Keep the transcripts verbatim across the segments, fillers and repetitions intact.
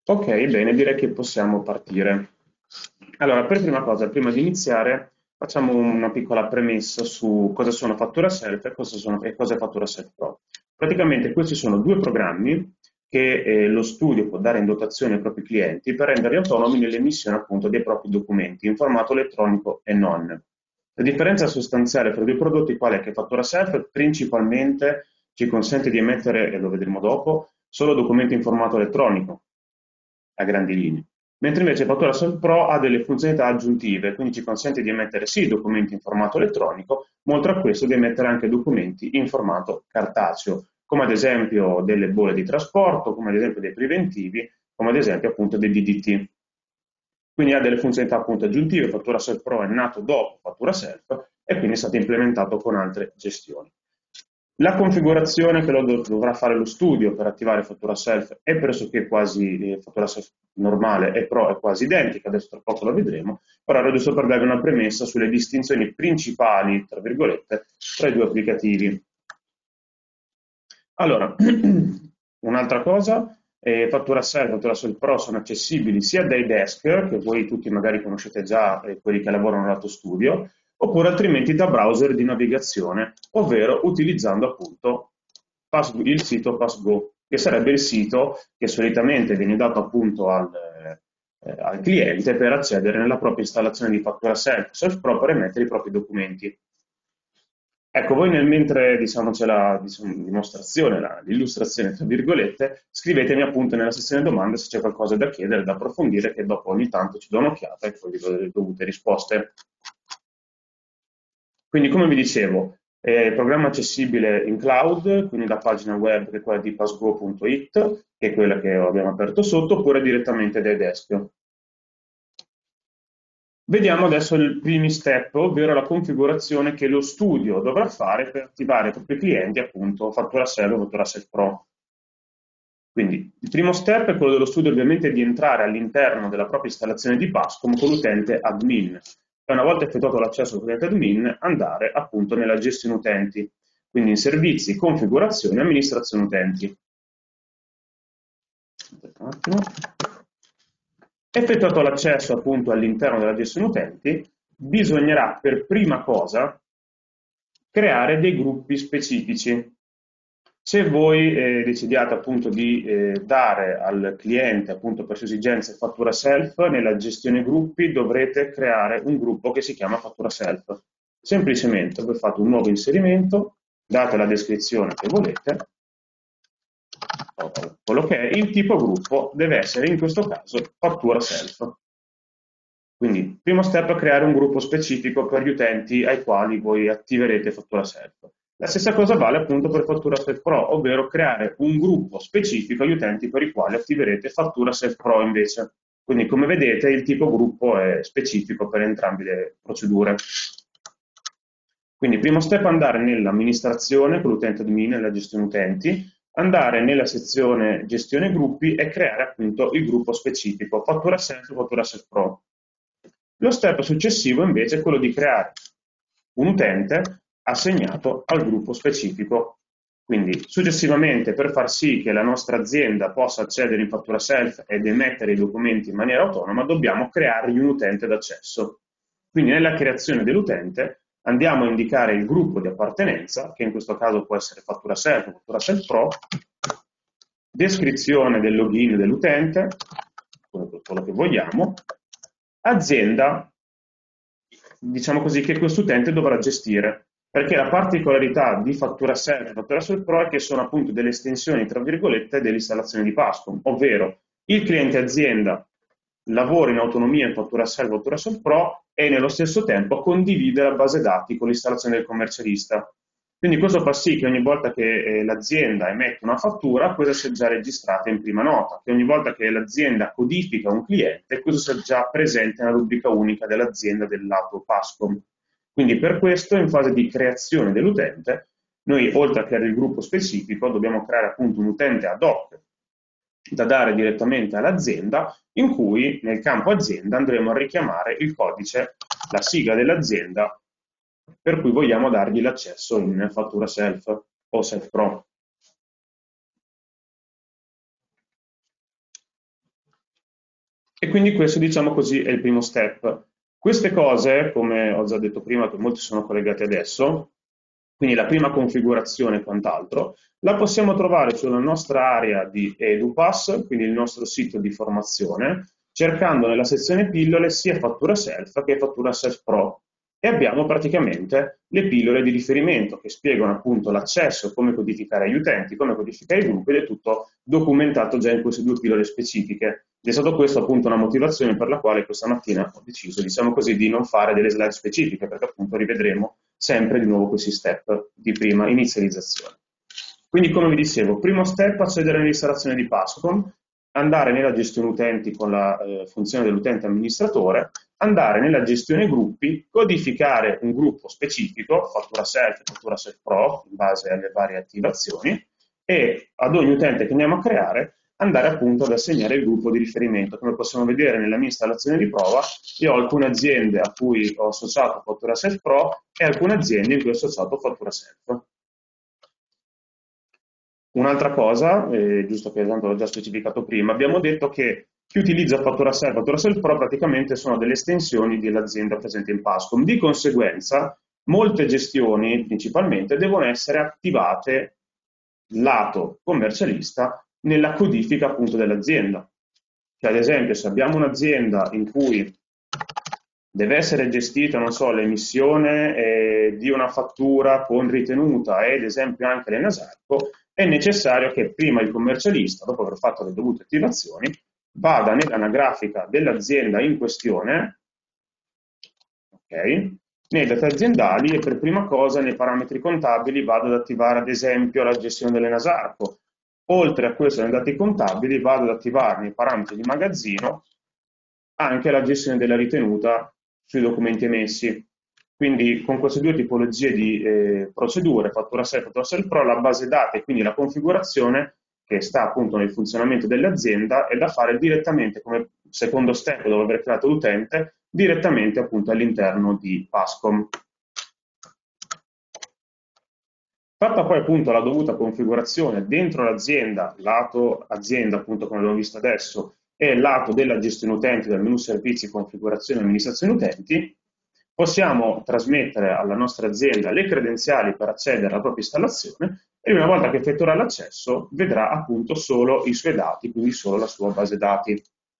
Ok, bene, direi che possiamo partire. Allora, per prima cosa, prima di iniziare, facciamo una piccola premessa su cosa sono Fattura Self e cosa, sono, e cosa è Fattura Self Pro. Praticamente questi sono due programmi che eh, lo studio può dare in dotazione ai propri clienti per renderli autonomi nell'emissione appunto dei propri documenti in formato elettronico e non. La differenza sostanziale tra i due prodotti qual è? Che Fattura Self principalmente ci consente di emettere, e lo vedremo dopo, solo documenti in formato elettronico, a grandi linee. Mentre invece Fattura Self Pro ha delle funzionalità aggiuntive, quindi ci consente di emettere sì documenti in formato elettronico, ma oltre a questo di emettere anche documenti in formato cartaceo, come ad esempio delle bolle di trasporto, come ad esempio dei preventivi, come ad esempio appunto dei D D T. Quindi ha delle funzionalità appunto aggiuntive. Fattura Self Pro è nato dopo Fattura Self e quindi è stato implementato con altre gestioni. La configurazione che lo dov- dovrà fare lo studio per attivare Fattura Self è pressoché quasi, eh, Fattura Self normale e Pro è quasi identica, adesso tra poco la vedremo, però ero giusto per darvi una premessa sulle distinzioni principali, tra virgolette, tra i due applicativi. Allora, un'altra cosa, eh, Fattura Self e Fattura Self Pro sono accessibili sia dai desk, che voi tutti magari conoscete già, eh, quelli che lavorano lato studio, oppure altrimenti da browser di navigazione, ovvero utilizzando appunto Pass- il sito PassGo, che sarebbe il sito che solitamente viene dato appunto al, eh, al cliente per accedere nella propria installazione di Fattura Self, Self Pro per emettere i propri documenti. Ecco, voi nel mentre diciamo, c'è la diciamo, dimostrazione, la- l'illustrazione, tra virgolette, scrivetemi appunto nella sezione domande se c'è qualcosa da chiedere, da approfondire, che dopo ogni tanto ci do un'occhiata e poi vi do le dovute risposte. Quindi, come vi dicevo, è il programma accessibile in cloud, quindi da pagina web che è quella di passgo punto it, che è quella che abbiamo aperto sotto, oppure direttamente dai desk. Vediamo adesso i primi step, ovvero la configurazione che lo studio dovrà fare per attivare ai propri clienti appunto Fattura Self o Fattura Self Pro. Quindi il primo step è quello dello studio ovviamente di entrare all'interno della propria installazione di Pascom con l'utente admin e una volta effettuato l'accesso all'utente admin andare appunto nella gestione utenti, quindi in servizi, configurazione e amministrazione utenti. Aspetta un attimo. Effettuato l'accesso appunto all'interno della gestione utenti, bisognerà per prima cosa creare dei gruppi specifici. Se voi eh, decidiate appunto di eh, dare al cliente appunto per sue esigenze Fattura Self, nella gestione gruppi dovrete creare un gruppo che si chiama Fattura Self. Semplicemente voi fate un nuovo inserimento, date la descrizione che volete, quello che è il tipo gruppo deve essere in questo caso Fattura Self. Quindi, primo step è creare un gruppo specifico per gli utenti ai quali voi attiverete Fattura Self. La stessa cosa vale appunto per Fattura Self Pro, ovvero creare un gruppo specifico agli utenti per i quali attiverete Fattura Self Pro invece. Quindi, come vedete, il tipo gruppo è specifico per entrambe le procedure. Quindi, primo step è andare nell'amministrazione con l'utente admin, nella gestione utenti, andare nella sezione gestione gruppi e creare appunto il gruppo specifico, Fattura Self o Fattura Self Pro. Lo step successivo invece è quello di creare un utente assegnato al gruppo specifico. Quindi successivamente per far sì che la nostra azienda possa accedere in Fattura Self ed emettere i documenti in maniera autonoma, dobbiamo creargli un utente d'accesso. Quindi nella creazione dell'utente andiamo a indicare il gruppo di appartenenza, che in questo caso può essere Fattura Self o Fattura Self Pro, descrizione del login dell'utente, quello che vogliamo, azienda, diciamo così, che questo utente dovrà gestire, perché la particolarità di Fattura Self e Fattura Self Pro è che sono appunto delle estensioni, tra virgolette, dell'installazione di Pascom, ovvero il cliente azienda lavora in autonomia in Fattura Self e Fattura Self Pro e nello stesso tempo condivide la base dati con l'installazione del commercialista. Quindi questo fa sì che ogni volta che eh, l'azienda emette una fattura, questa sia già registrata in prima nota, che ogni volta che l'azienda codifica un cliente, questo sia già presente nella rubrica unica dell'azienda del lato Pascom. Quindi per questo, in fase di creazione dell'utente, noi oltre a creare il gruppo specifico, dobbiamo creare appunto un utente ad hoc da dare direttamente all'azienda, in cui nel campo azienda andremo a richiamare il codice, la sigla dell'azienda per cui vogliamo dargli l'accesso in Fattura Self o Self Pro. E quindi questo, diciamo così, è il primo step. Queste cose, come ho già detto prima, che molti sono collegati adesso, quindi la prima configurazione e quant'altro, la possiamo trovare sulla nostra area di EduPass, quindi il nostro sito di formazione, cercando nella sezione pillole sia Fattura Self che Fattura Self Pro. E abbiamo praticamente le pillole di riferimento che spiegano appunto l'accesso, come codificare gli utenti, come codificare i gruppi, ed è tutto documentato già in queste due pillole specifiche. Ed è stato questo appunto una motivazione per la quale questa mattina ho deciso, diciamo così, di non fare delle slide specifiche, perché appunto rivedremo sempre di nuovo questi step di prima inizializzazione. Quindi, come vi dicevo, primo step, accedere all'installazione di Passcom, andare nella gestione utenti con la eh, funzione dell'utente amministratore, andare nella gestione gruppi, codificare un gruppo specifico, Fattura Self e Fattura Self Pro, in base alle varie attivazioni, e ad ogni utente che andiamo a creare andare appunto ad assegnare il gruppo di riferimento. Come possiamo vedere nella mia installazione di prova, io ho alcune aziende a cui ho associato Fattura Self Pro e alcune aziende in cui ho associato Fattura Self. Un'altra cosa, eh, giusto che tanto l'ho già specificato prima, abbiamo detto che chi utilizza Fattura Self e Fattura Self Pro praticamente sono delle estensioni dell'azienda presente in Passcom. Di conseguenza, molte gestioni principalmente devono essere attivate lato commercialista nella codifica appunto dell'azienda. Cioè, ad esempio, se abbiamo un'azienda in cui deve essere gestita, non so, l'emissione eh, di una fattura con ritenuta e ad esempio anche l'Enasarco, è necessario che prima il commercialista, dopo aver fatto le dovute attivazioni, vada nell'anagrafica dell'azienda in questione, ok, nei dati aziendali e per prima cosa nei parametri contabili vado ad attivare ad esempio la gestione dell'Enasarco. Oltre a questo nei dati contabili vado ad attivare nei parametri di magazzino anche la gestione della ritenuta sui documenti emessi. Quindi con queste due tipologie di eh, procedure, Fattura Self e Fattura Self Pro, la base dati e quindi la configurazione che sta appunto nel funzionamento dell'azienda è da fare direttamente come secondo step dopo aver creato l'utente, direttamente appunto all'interno di Passcom. Fatta poi appunto la dovuta configurazione dentro l'azienda, lato azienda appunto come abbiamo visto adesso, e lato della gestione utenti, del menu servizi, configurazione e amministrazione utenti, possiamo trasmettere alla nostra azienda le credenziali per accedere alla propria installazione e una volta che effettuerà l'accesso vedrà appunto solo i suoi dati, quindi solo la sua base dati.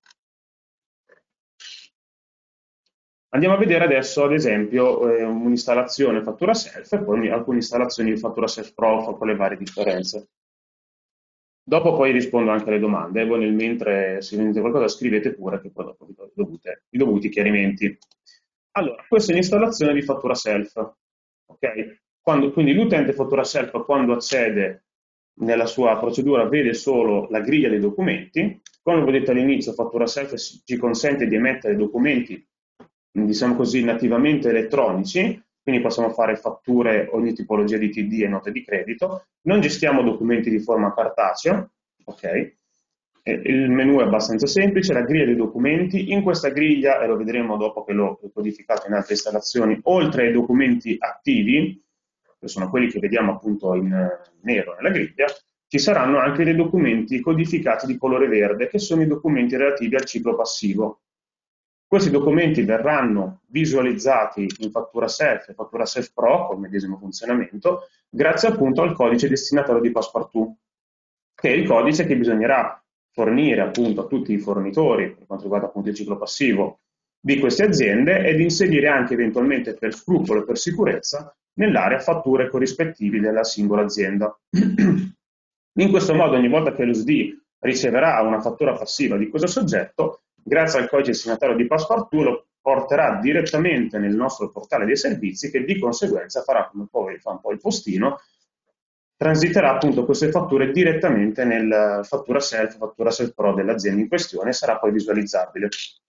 Andiamo a vedere adesso, ad esempio, eh, un'installazione Fattura Self e poi alcune installazioni di Fattura Self Pro con le varie differenze. Dopo poi rispondo anche alle domande, voi nel mentre se vedete qualcosa scrivete pure che poi dopo vi do i dovuti, i dovuti chiarimenti. Allora, questa è l'installazione di Fattura Self, ok? Quando, quindi l'utente Fattura Self quando accede nella sua procedura vede solo la griglia dei documenti, come vi ho detto all'inizio Fattura Self ci consente di emettere documenti, diciamo così, nativamente elettronici, quindi possiamo fare fatture, ogni tipologia di T D e note di credito, non gestiamo documenti di forma cartacea, ok? Il menu è abbastanza semplice, la griglia dei documenti, in questa griglia, e lo vedremo dopo che l'ho codificato in altre installazioni, oltre ai documenti attivi, che sono quelli che vediamo appunto in nero nella griglia, ci saranno anche dei documenti codificati di colore verde, che sono i documenti relativi al ciclo passivo. Questi documenti verranno visualizzati in Fattura Self e Fattura Self Pro col medesimo funzionamento, grazie appunto al codice destinatario di Passepartout, che è il codice che bisognerà fornire appunto a tutti i fornitori, per quanto riguarda appunto il ciclo passivo di queste aziende, ed inserire anche eventualmente per scrupolo e per sicurezza nell'area fatture corrispettivi della singola azienda. In questo modo ogni volta che l'U S D riceverà una fattura passiva di questo soggetto, grazie al codice destinatario di Passepartout lo porterà direttamente nel nostro portale dei servizi che di conseguenza farà come poi fa un po' il postino, transiterà appunto queste fatture direttamente nel fattura self, fattura self pro dell'azienda in questione e sarà poi visualizzabile.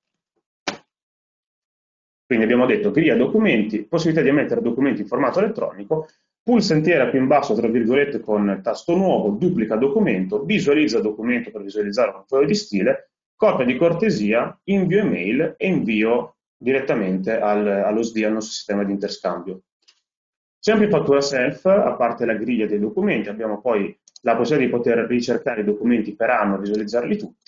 Quindi abbiamo detto griglia documenti, possibilità di emettere documenti in formato elettronico, pulsantiera più in basso, tra virgolette, con tasto nuovo, duplica documento, visualizza documento per visualizzare un foglio di stile, copia di cortesia, invio email e invio direttamente al, allo S D, al nostro sistema di interscambio. Sempre in Fattura Self, a parte la griglia dei documenti, abbiamo poi la possibilità di poter ricercare i documenti per anno, visualizzarli tutti,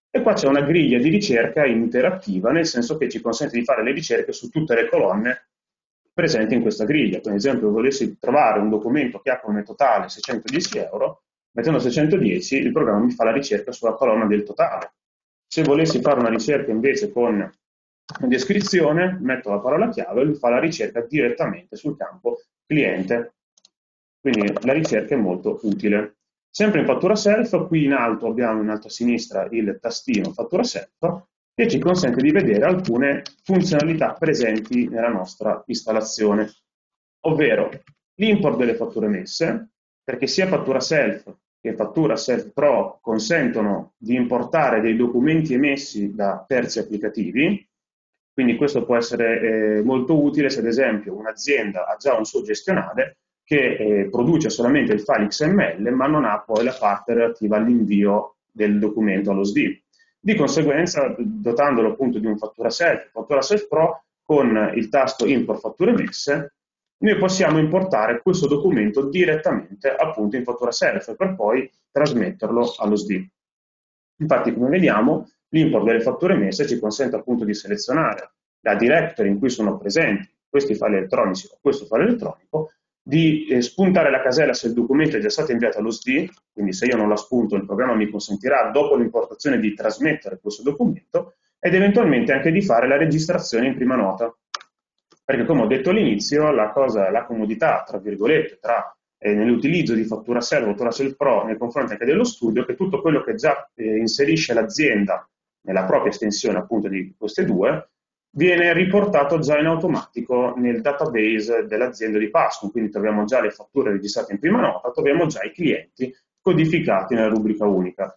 E qua c'è una griglia di ricerca interattiva, nel senso che ci consente di fare le ricerche su tutte le colonne presenti in questa griglia. Per esempio, volessi trovare un documento che ha come totale seicentodieci euro, mettendo seicentodieci il programma mi fa la ricerca sulla colonna del totale. Se volessi fare una ricerca invece con descrizione, metto la parola chiave e lui fa la ricerca direttamente sul campo cliente. Quindi la ricerca è molto utile. Sempre in fattura self, qui in alto abbiamo in alto a sinistra il tastino fattura self che ci consente di vedere alcune funzionalità presenti nella nostra installazione, ovvero l'import delle fatture emesse, perché sia fattura self che fattura self pro consentono di importare dei documenti emessi da terzi applicativi, quindi questo può essere eh, molto utile se ad esempio un'azienda ha già un suo gestionale che eh, produce solamente il file X M L ma non ha poi la parte relativa all'invio del documento allo S D I. Di conseguenza, dotandolo appunto di un fattura self, fattura self pro, con il tasto import fatture emesse, noi possiamo importare questo documento direttamente appunto in fattura self per poi trasmetterlo allo S D I. Infatti, come vediamo, l'import delle fatture emesse ci consente appunto di selezionare la directory in cui sono presenti questi file elettronici o questo file elettronico, di eh, spuntare la casella se il documento è già stato inviato allo S D I, quindi se io non la spunto il programma mi consentirà dopo l'importazione di trasmettere questo documento ed eventualmente anche di fare la registrazione in prima nota. Perché come ho detto all'inizio, la cosa, la comodità, tra virgolette, tra eh, nell'utilizzo di fattura self, fattura self pro nei confronti anche dello studio, che tutto quello che già eh, inserisce l'azienda nella propria estensione appunto di queste due, viene riportato già in automatico nel database dell'azienda di Passcom, quindi troviamo già le fatture registrate in prima nota, troviamo già i clienti codificati nella rubrica unica.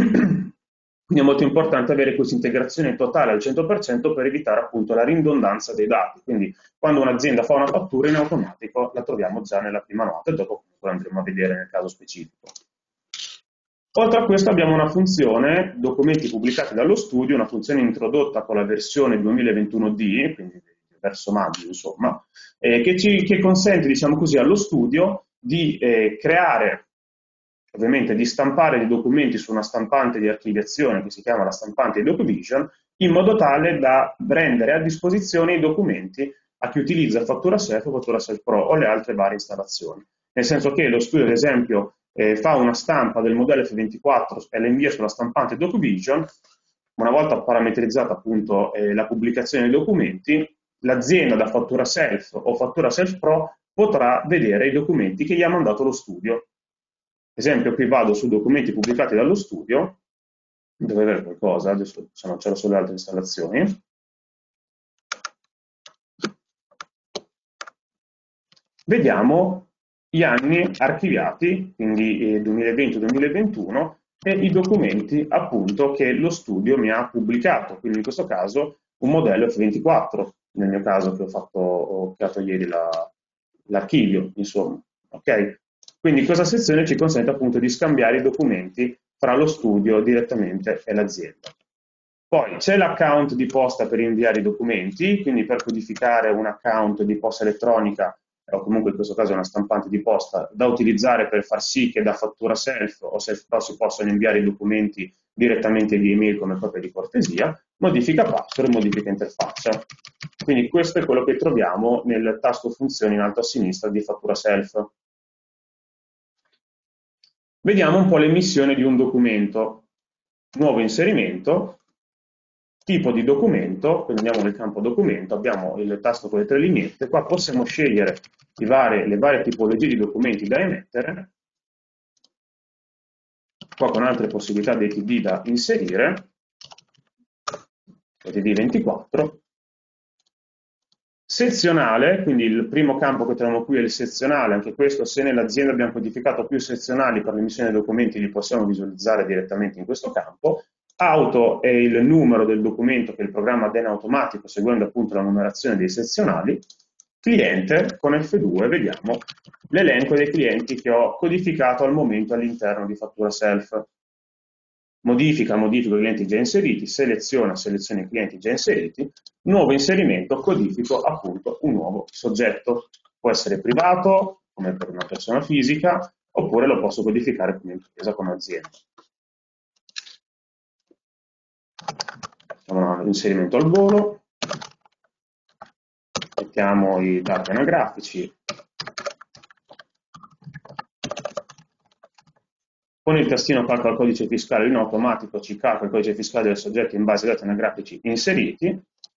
Quindi è molto importante avere questa integrazione totale al cento per cento per evitare appunto la ridondanza dei dati. Quindi quando un'azienda fa una fattura in automatico la troviamo già nella prima nota e dopo comunque andremo a vedere nel caso specifico. Oltre a questo abbiamo una funzione, documenti pubblicati dallo studio, una funzione introdotta con la versione duemilaventuno D, quindi verso maggio insomma, eh, che, ci, che consente diciamo così allo studio di eh, creare, ovviamente di stampare dei documenti su una stampante di archiviazione che si chiama la stampante DocVision, in modo tale da rendere a disposizione i documenti a chi utilizza fattura self, fattura self pro o le altre varie installazioni. Nel senso che lo studio, ad esempio, eh, fa una stampa del modello F ventiquattro e la invia sulla stampante DocVision, una volta parametrizzata appunto eh, la pubblicazione dei documenti, l'azienda da fattura self o fattura self pro potrà vedere i documenti che gli ha mandato lo studio. Ad esempio, qui vado su documenti pubblicati dallo studio, devo avere qualcosa, adesso se non c'ero sulle altre installazioni. Vediamo gli anni archiviati, quindi duemilaventi duemilaventuno, e i documenti appunto che lo studio mi ha pubblicato, quindi in questo caso un modello F ventiquattro, nel mio caso che ho fatto, ho creato ieri l'archivio, insomma, ok? Quindi questa sezione ci consente appunto di scambiare i documenti fra lo studio direttamente e l'azienda. Poi c'è l'account di posta per inviare i documenti, quindi per codificare un account di posta elettronica o comunque in questo caso una stampante di posta da utilizzare per far sì che da fattura self o self pro si possano inviare i documenti direttamente via email come copia di cortesia, modifica password, modifica interfaccia. Quindi questo è quello che troviamo nel tasto funzioni in alto a sinistra di fattura self. Vediamo un po' l'emissione di un documento. Nuovo inserimento, tipo di documento, quindi andiamo nel campo documento, abbiamo il tasto con le tre lineette, qua possiamo scegliere i vari, le varie tipologie di documenti da emettere, qua con altre possibilità di T D da inserire, T D ventiquattro, sezionale, quindi il primo campo che troviamo qui è il sezionale, anche questo se nell'azienda abbiamo codificato più sezionali per l'emissione dei documenti li possiamo visualizzare direttamente in questo campo. Auto è il numero del documento che il programma dà in automatico seguendo appunto la numerazione dei sezionali. Cliente, con F due vediamo l'elenco dei clienti che ho codificato al momento all'interno di fattura self. Modifica, modifico i clienti già inseriti, seleziona, seleziona i clienti già inseriti, nuovo inserimento, codifico appunto un nuovo soggetto. Può essere privato, come per una persona fisica, oppure lo posso codificare come impresa, come azienda. facciamo un inserimento al volo, mettiamo i dati anagrafici, con il tastino calcola il codice fiscale in automatico, ci calcola il codice fiscale del soggetto in base ai dati anagrafici inseriti.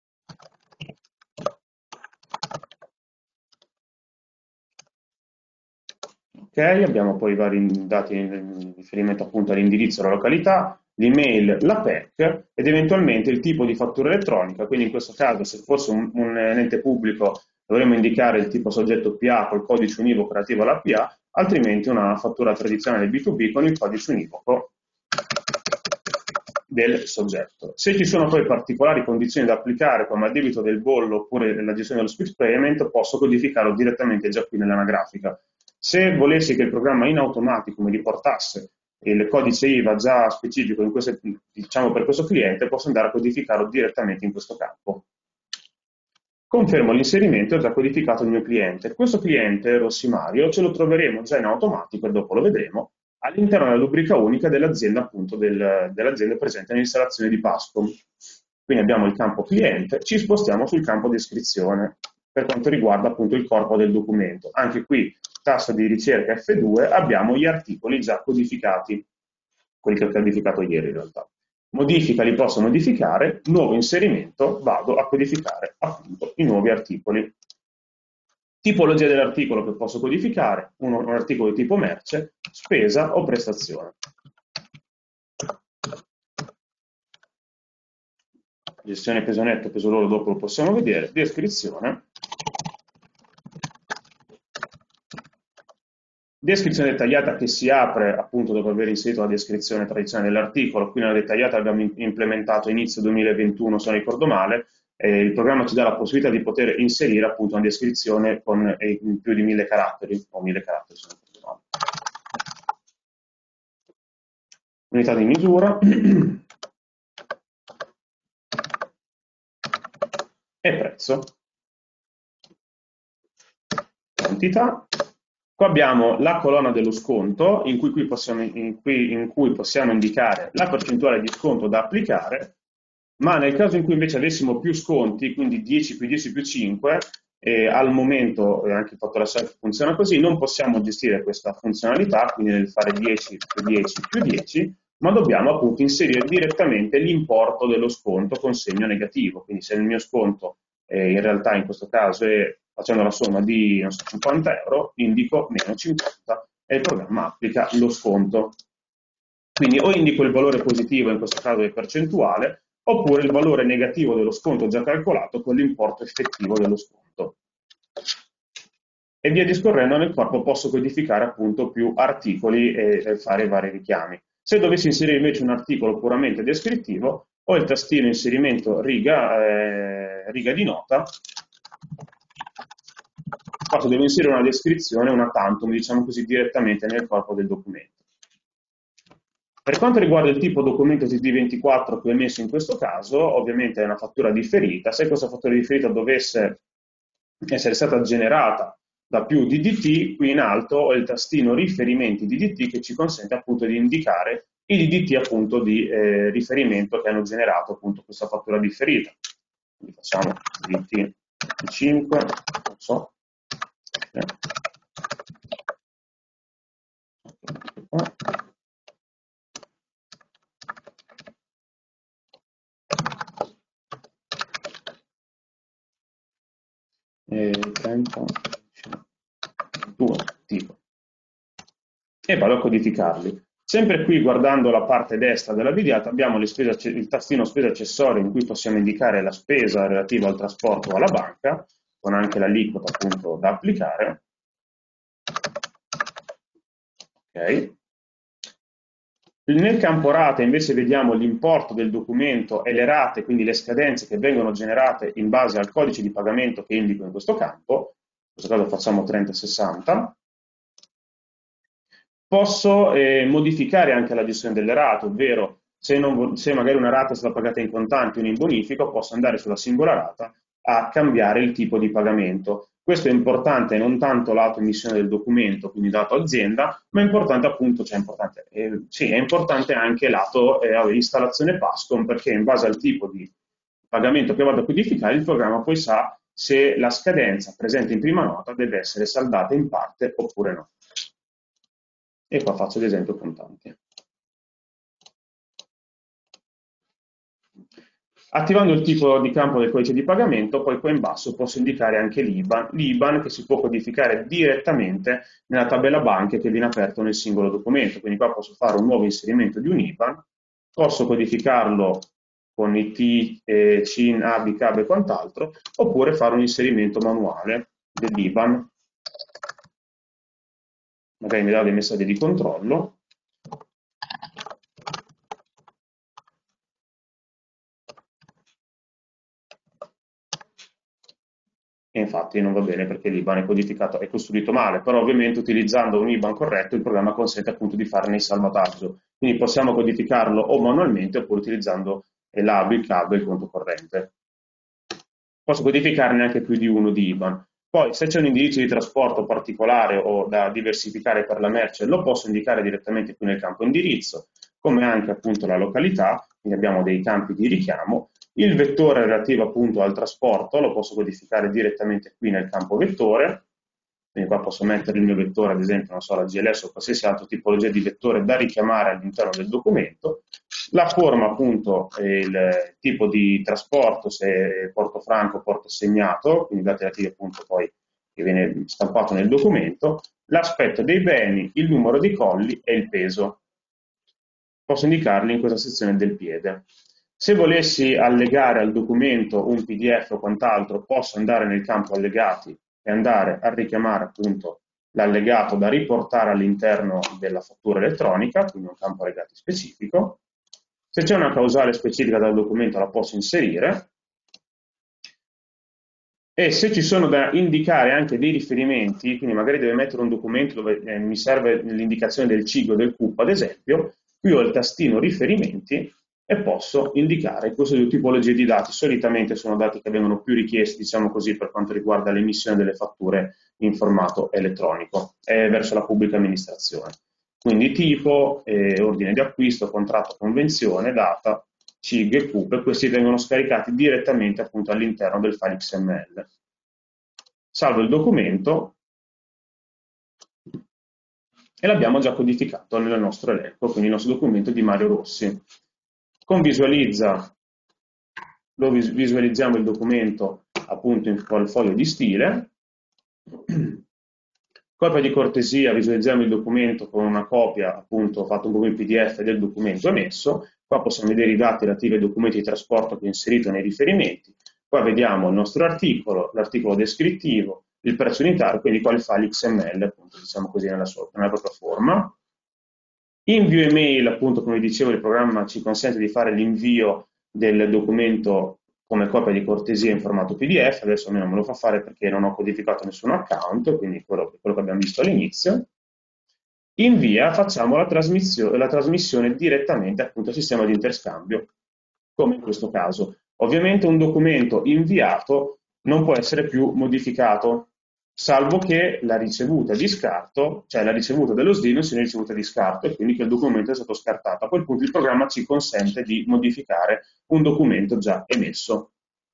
Ok, abbiamo poi i vari dati in riferimento appunto all'indirizzo, alla località, l'email, la P E C ed eventualmente il tipo di fattura elettronica, quindi in questo caso se fosse un, un ente pubblico dovremmo indicare il tipo soggetto P A col codice univoco relativo alla P A, altrimenti una fattura tradizionale B due B con il codice univoco del soggetto. Se ci sono poi particolari condizioni da applicare come addebito del bollo oppure la gestione dello split payment, posso codificarlo direttamente già qui nell'anagrafica. Se volessi che il programma in automatico mi riportasse il codice I V A già specifico in questo, diciamo per questo cliente, posso andare a codificarlo direttamente in questo campo. Confermo l'inserimento e ho già codificato il mio cliente. Questo cliente, Rossimario, ce lo troveremo già in automatico, e dopo lo vedremo, all'interno della rubrica unica dell'azienda appunto del, dell'azienda presente nell'installazione di Pascom. Quindi abbiamo il campo cliente, ci spostiamo sul campo descrizione per quanto riguarda appunto il corpo del documento. Anche qui, tasto di ricerca F due, abbiamo gli articoli già codificati, quelli che ho codificato ieri in realtà. Modifica li posso modificare, nuovo inserimento, vado a codificare appunto i nuovi articoli. Tipologia dell'articolo che posso codificare, un, un articolo di tipo merce, spesa o prestazione. Gestione peso netto, peso loro, dopo lo possiamo vedere. Descrizione. Descrizione dettagliata che si apre appunto dopo aver inserito la descrizione tradizionale dell'articolo. Qui nella dettagliata abbiamo implementato inizio duemilaventuno, se non ricordo male. Eh, il programma ci dà la possibilità di poter inserire appunto una descrizione con eh, più di mille caratteri, o mille caratteri se non ricordo male. Unità di misura e prezzo. Quantità. Qua abbiamo la colonna dello sconto in cui, qui possiamo, in cui, in cui possiamo indicare la percentuale di sconto da applicare, ma nel caso in cui invece avessimo più sconti, quindi dieci più dieci più cinque, eh, al momento, eh, anche il fattore self funziona così, non possiamo gestire questa funzionalità, quindi nel fare dieci più dieci più dieci, ma dobbiamo appunto inserire direttamente l'importo dello sconto con segno negativo. Quindi se il mio sconto eh, in realtà in questo caso è, facendo la somma di non so, cinquanta euro, indico meno cinquanta e il programma applica lo sconto. Quindi o indico il valore positivo, in questo caso è percentuale, oppure il valore negativo dello sconto già calcolato con l'importo effettivo dello sconto. E via discorrendo nel corpo posso codificare appunto più articoli e fare vari richiami. Se dovessi inserire invece un articolo puramente descrittivo, ho il tastino inserimento riga, eh, riga di nota. Qua devo inserire una descrizione, una tantum, diciamo così, direttamente nel corpo del documento. Per quanto riguarda il tipo documento T D ventiquattro che ho emesso in questo caso, ovviamente è una fattura differita. Se questa fattura differita dovesse essere stata generata da più D D T, qui in alto ho il tastino riferimenti D D T che ci consente appunto di indicare i D D T appunto di eh, riferimento che hanno generato appunto questa fattura differita. Quindi facciamo D D T cinque, non so. E trenta, due, tipo. E vado a codificarli. Sempre qui, guardando la parte destra della videata, abbiamo le spese, il tastino spese accessorie in cui possiamo indicare la spesa relativa al trasporto o alla banca, con anche l'aliquota appunto da applicare. Ok. Nel campo rate invece vediamo l'importo del documento e le rate, quindi le scadenze che vengono generate in base al codice di pagamento che indico in questo campo. In questo caso facciamo trenta sessanta. Posso eh, modificare anche la gestione delle rate, ovvero se, non, se magari una rata è stata pagata in contanti o in bonifico, posso andare sulla singola rata a cambiare il tipo di pagamento. Questo è importante non tanto lato emissione del documento, quindi lato azienda, ma è importante appunto, cioè importante, eh, sì, è importante anche lato eh, installazione Pascom, perché in base al tipo di pagamento che vado a codificare, il programma poi sa se la scadenza presente in prima nota deve essere saldata in parte oppure no. E qua faccio l'esempio contanti. Attivando il tipo di campo del codice di pagamento, poi qua in basso posso indicare anche l'I B A N, l'I B A N che si può codificare direttamente nella tabella banche che viene aperto nel singolo documento. Quindi qua posso fare un nuovo inserimento di un I B A N, posso codificarlo con I T, eh, C I N, A B I, C A B e quant'altro, oppure fare un inserimento manuale dell'I B A N. Magari mi dà dei messaggi di controllo. E infatti non va bene perché l'I B A N è codificato, è costruito male, però ovviamente utilizzando un I B A N corretto il programma consente appunto di farne il salvataggio. Quindi possiamo codificarlo o manualmente oppure utilizzando l'A B I, il C A B e il conto corrente. Posso codificarne anche più di uno di I B A N. Poi se c'è un indirizzo di trasporto particolare o da diversificare per la merce, lo posso indicare direttamente qui nel campo indirizzo, come anche appunto la località, quindi abbiamo dei campi di richiamo. Il vettore relativo appunto al trasporto lo posso codificare direttamente qui nel campo vettore, quindi qua posso mettere il mio vettore, ad esempio, non so, la G L S o qualsiasi altra tipologia di vettore da richiamare all'interno del documento. La forma appunto, il tipo di trasporto, se porto franco o porto assegnato, quindi dati relativi appunto poi che viene stampato nel documento, l'aspetto dei beni, il numero di colli e il peso. Posso indicarli in questa sezione del piede. Se volessi allegare al documento un P D F o quant'altro, posso andare nel campo allegati e andare a richiamare appunto l'allegato da riportare all'interno della fattura elettronica, quindi un campo allegati specifico. Se c'è una causale specifica dal documento la posso inserire. E se ci sono da indicare anche dei riferimenti, quindi magari deve mettere un documento dove eh, mi serve l'indicazione del C I G o del C U P ad esempio, qui ho il tastino riferimenti e posso indicare queste due tipologie di dati. Solitamente sono dati che vengono più richiesti, diciamo così, per quanto riguarda l'emissione delle fatture in formato elettronico e verso la pubblica amministrazione. Quindi tipo, eh, ordine di acquisto, contratto, convenzione, data, C I G e C U P, e questi vengono scaricati direttamente appunto all'interno del file X M L. Salvo il documento e l'abbiamo già codificato nel nostro elenco, quindi il nostro documento di Mario Rossi. Con visualizza lo visualizziamo il documento appunto in quel foglio di stile. Copia di cortesia, visualizziamo il documento con una copia appunto fatto come P D F del documento emesso. Qua possiamo vedere i dati relativi ai documenti di trasporto che ho inserito nei riferimenti. Qua vediamo il nostro articolo, l'articolo descrittivo, il prezzo unitario, quindi qua il file X M L, appunto, diciamo così, nella, sua, nella propria forma. Invio email, appunto, come dicevo, il programma ci consente di fare l'invio del documento come copia di cortesia in formato P D F, adesso a me non me lo fa fare perché non ho codificato nessun account, quindi quello, quello che abbiamo visto all'inizio. Invia, facciamo la trasmissione, la trasmissione direttamente appunto al sistema di interscambio, come in questo caso. Ovviamente un documento inviato non può essere più modificato, salvo che la ricevuta di scarto, cioè la ricevuta dello S D I non sia una ricevuta di scarto e quindi che il documento è stato scartato. A quel punto il programma ci consente di modificare un documento già emesso.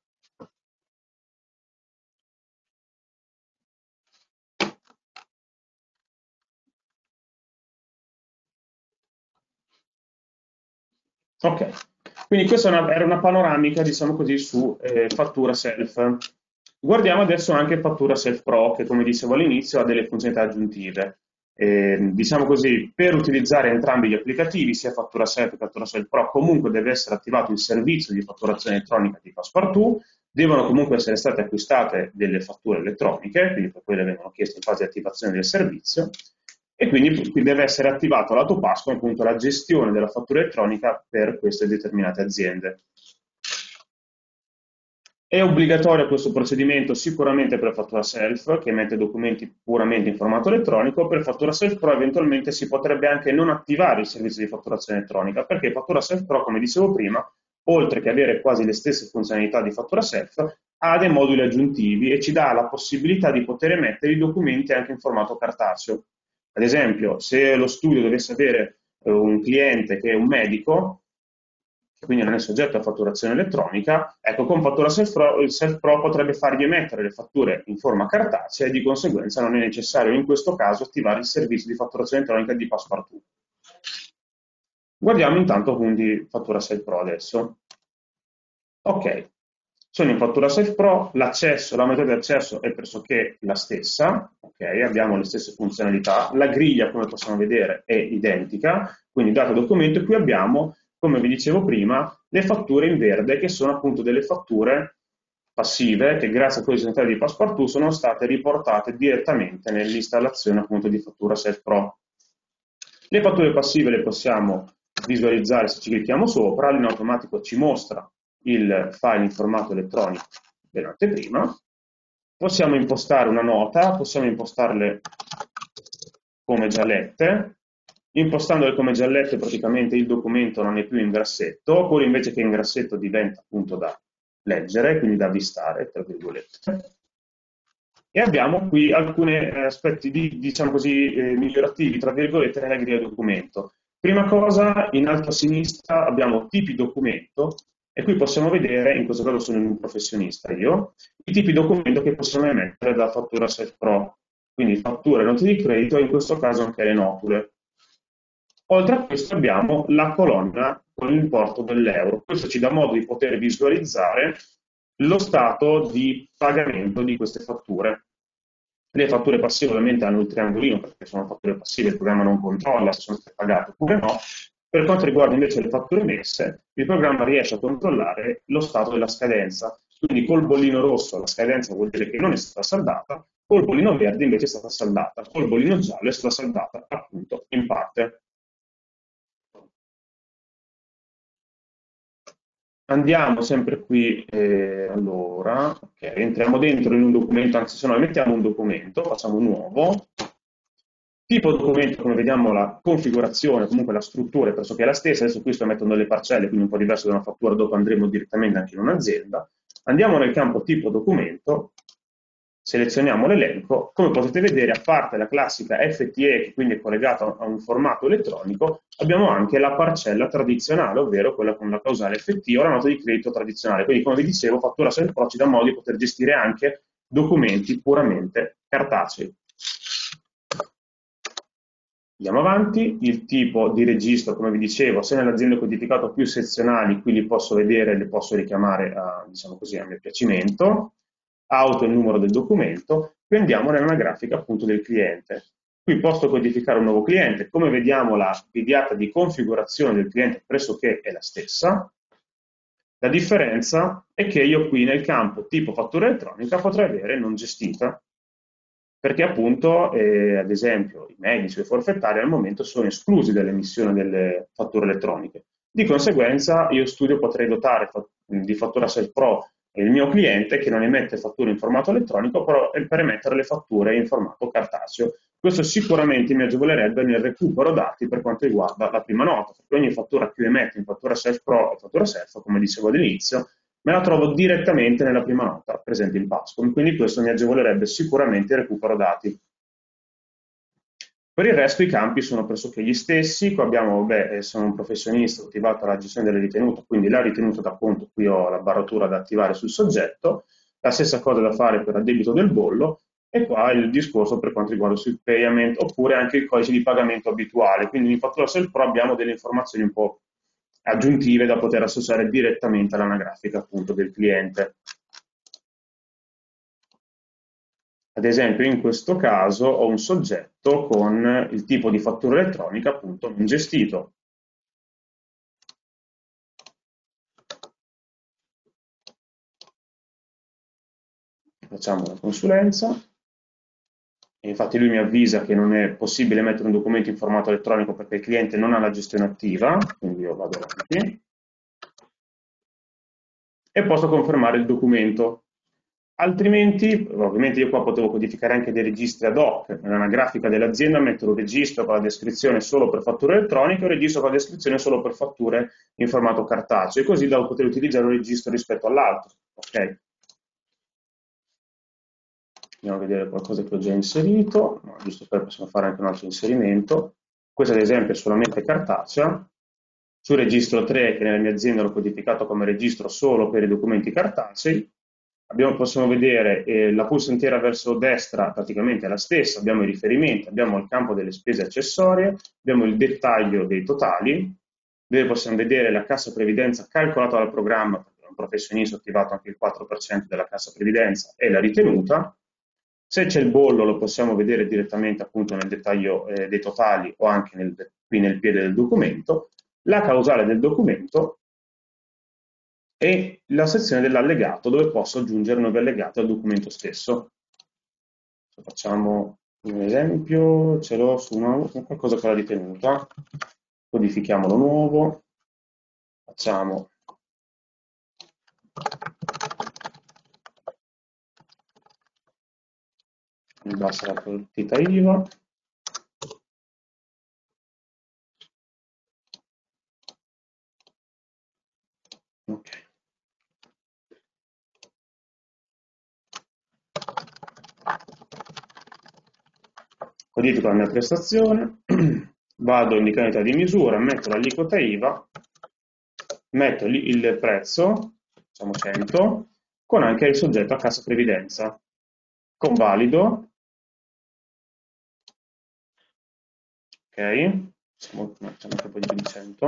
Ok, quindi questa una, era una panoramica, diciamo così, su eh, fattura self. Guardiamo adesso anche fattura self pro, che come dicevo all'inizio ha delle funzionalità aggiuntive. Eh, diciamo così, per utilizzare entrambi gli applicativi, sia fattura self che fattura self pro, comunque deve essere attivato il servizio di fatturazione elettronica di Passepartout, devono comunque essere state acquistate delle fatture elettroniche, quindi per quelle vengono chieste in fase di attivazione del servizio, e quindi deve essere attivato lato Pasqua appunto la gestione della fattura elettronica per queste determinate aziende. È obbligatorio questo procedimento sicuramente per fattura self, che emette documenti puramente in formato elettronico. Per fattura self pro eventualmente si potrebbe anche non attivare il servizio di fatturazione elettronica, perché fattura self pro, come dicevo prima, oltre che avere quasi le stesse funzionalità di fattura self, ha dei moduli aggiuntivi e ci dà la possibilità di poter emettere i documenti anche in formato cartaceo. Ad esempio, se lo studio dovesse avere eh, un cliente che è un medico, quindi non è soggetto a fatturazione elettronica, ecco, con Fattura Self Pro, il Self Pro potrebbe fargli emettere le fatture in forma cartacea e di conseguenza non è necessario in questo caso attivare il servizio di fatturazione elettronica di Passepartout. Guardiamo intanto quindi Fattura Self Pro adesso. Ok, sono in Fattura Self Pro, l'accesso, la metà di accesso è pressoché la stessa, ok, abbiamo le stesse funzionalità, la griglia come possiamo vedere è identica, quindi dato documento, e qui abbiamo, come vi dicevo prima, le fatture in verde che sono appunto delle fatture passive che grazie a codice centrale di Passepartout sono state riportate direttamente nell'installazione appunto di Fattura Self Pro. Le fatture passive le possiamo visualizzare se ci clicchiamo sopra, in automatico ci mostra il file in formato elettronico dell'anteprima, possiamo impostare una nota, possiamo impostarle come giallette, impostandole come giallette praticamente il documento non è più in grassetto, oppure invece che in grassetto diventa appunto da leggere, quindi da avvistare, tra virgolette. E abbiamo qui alcuni aspetti di, diciamo così, eh, migliorativi, tra virgolette, nella griglia documento. Prima cosa, in alto a sinistra abbiamo tipi documento, e qui possiamo vedere, in questo caso sono un professionista io, i tipi documento che possiamo emettere da Fattura Self Pro, quindi fatture, note di credito e in questo caso anche le notule. Oltre a questo abbiamo la colonna con l'importo dell'euro. Questo ci dà modo di poter visualizzare lo stato di pagamento di queste fatture. Le fatture passive ovviamente hanno il triangolino perché sono fatture passive, il programma non controlla se sono state pagate oppure no. Per quanto riguarda invece le fatture emesse, il programma riesce a controllare lo stato della scadenza. Quindi col bollino rosso la scadenza vuol dire che non è stata saldata, col bollino verde invece è stata saldata, col bollino giallo è stata saldata appunto in parte. Andiamo sempre qui, eh, allora, ok, entriamo dentro in un documento, anzi se no mettiamo un documento, facciamo un nuovo, tipo documento, come vediamo la configurazione, comunque la struttura è pressoché la stessa, adesso qui sto mettendo le parcelle, quindi un po' diverso da una fattura, dopo andremo direttamente anche in un'azienda. Andiamo nel campo tipo documento, selezioniamo l'elenco, come potete vedere, a parte la classica F T E, che quindi è collegata a un formato elettronico, abbiamo anche la parcella tradizionale, ovvero quella con la causale F T o la nota di credito tradizionale. Quindi, come vi dicevo, Fattura Self Pro ci dà modo di poter gestire anche documenti puramente cartacei. Andiamo avanti, il tipo di registro, come vi dicevo, se nell'azienda ho codificato più sezionali, qui li posso vedere, li posso richiamare a, diciamo così, a mio piacimento, auto il numero del documento, qui andiamo nell'anagrafica appunto del cliente. Qui posso codificare un nuovo cliente, come vediamo la videata di configurazione del cliente pressoché è la stessa, la differenza è che io qui nel campo tipo fattura elettronica potrei avere non gestita, perché appunto, eh, ad esempio, i medici o i forfettari al momento sono esclusi dall'emissione delle fatture elettroniche. Di conseguenza io studio potrei dotare di Fattura Self Pro il mio cliente che non emette fatture in formato elettronico, però per emettere le fatture in formato cartaceo. Questo sicuramente mi agevolerebbe nel recupero dati per quanto riguarda la prima nota, perché ogni fattura che io emetto in Fattura Self Pro e Fattura Self, come dicevo all'inizio, me la trovo direttamente nella prima nota presente in Pascom, quindi questo mi agevolerebbe sicuramente il recupero dati. Per il resto i campi sono pressoché gli stessi, qua abbiamo, beh, sono un professionista attivato alla gestione delle ritenute, quindi la ritenuta da conto, qui ho la baratura da attivare sul soggetto, la stessa cosa da fare per addebito del bollo, e qua il discorso per quanto riguarda sul payment, oppure anche il codice di pagamento abituale, quindi in Fattura Self Pro abbiamo delle informazioni un po' aggiuntive da poter associare direttamente all'anagrafica appunto del cliente. Ad esempio in questo caso ho un soggetto con il tipo di fattura elettronica appunto non gestito. Facciamo la consulenza. E infatti lui mi avvisa che non è possibile mettere un documento in formato elettronico perché il cliente non ha la gestione attiva, quindi io vado avanti. E posso confermare il documento. Altrimenti, ovviamente io qua potevo codificare anche dei registri ad hoc, nell'anagrafica dell'azienda mettere un registro con la descrizione solo per fatture elettroniche e un registro con la descrizione solo per fatture in formato cartaceo, e così da poter utilizzare un registro rispetto all'altro. Ok? Andiamo a vedere qualcosa che ho già inserito, no, giusto per possiamo fare anche un altro inserimento. Questa ad esempio è solamente cartacea, Sul registro tre, che nella mia azienda l'ho codificato come registro solo per i documenti cartacei, abbiamo, possiamo vedere eh, la pulsantiera verso destra praticamente è la stessa, abbiamo i riferimenti, abbiamo il campo delle spese accessorie, abbiamo il dettaglio dei totali, dove possiamo vedere la cassa previdenza calcolata dal programma, perché un professionista ha attivato anche il quattro per cento della cassa previdenza e la ritenuta. Se c'è il bollo lo possiamo vedere direttamente appunto nel dettaglio eh, dei totali o anche nel, qui nel piede del documento, la causale del documento e la sezione dell'allegato dove posso aggiungere nuovi allegati al documento stesso. Facciamo un esempio, ce l'ho su una, qualcosa con la ritenuta, codifichiamolo nuovo, facciamo mi basta la partita I V A, ok. Codifico la mia prestazione, vado in unità di misura, metto l'aliquota I V A, metto il prezzo, facciamo cento, con anche il soggetto a cassa previdenza. Convalido, ok, facciamo anche un po' di cento.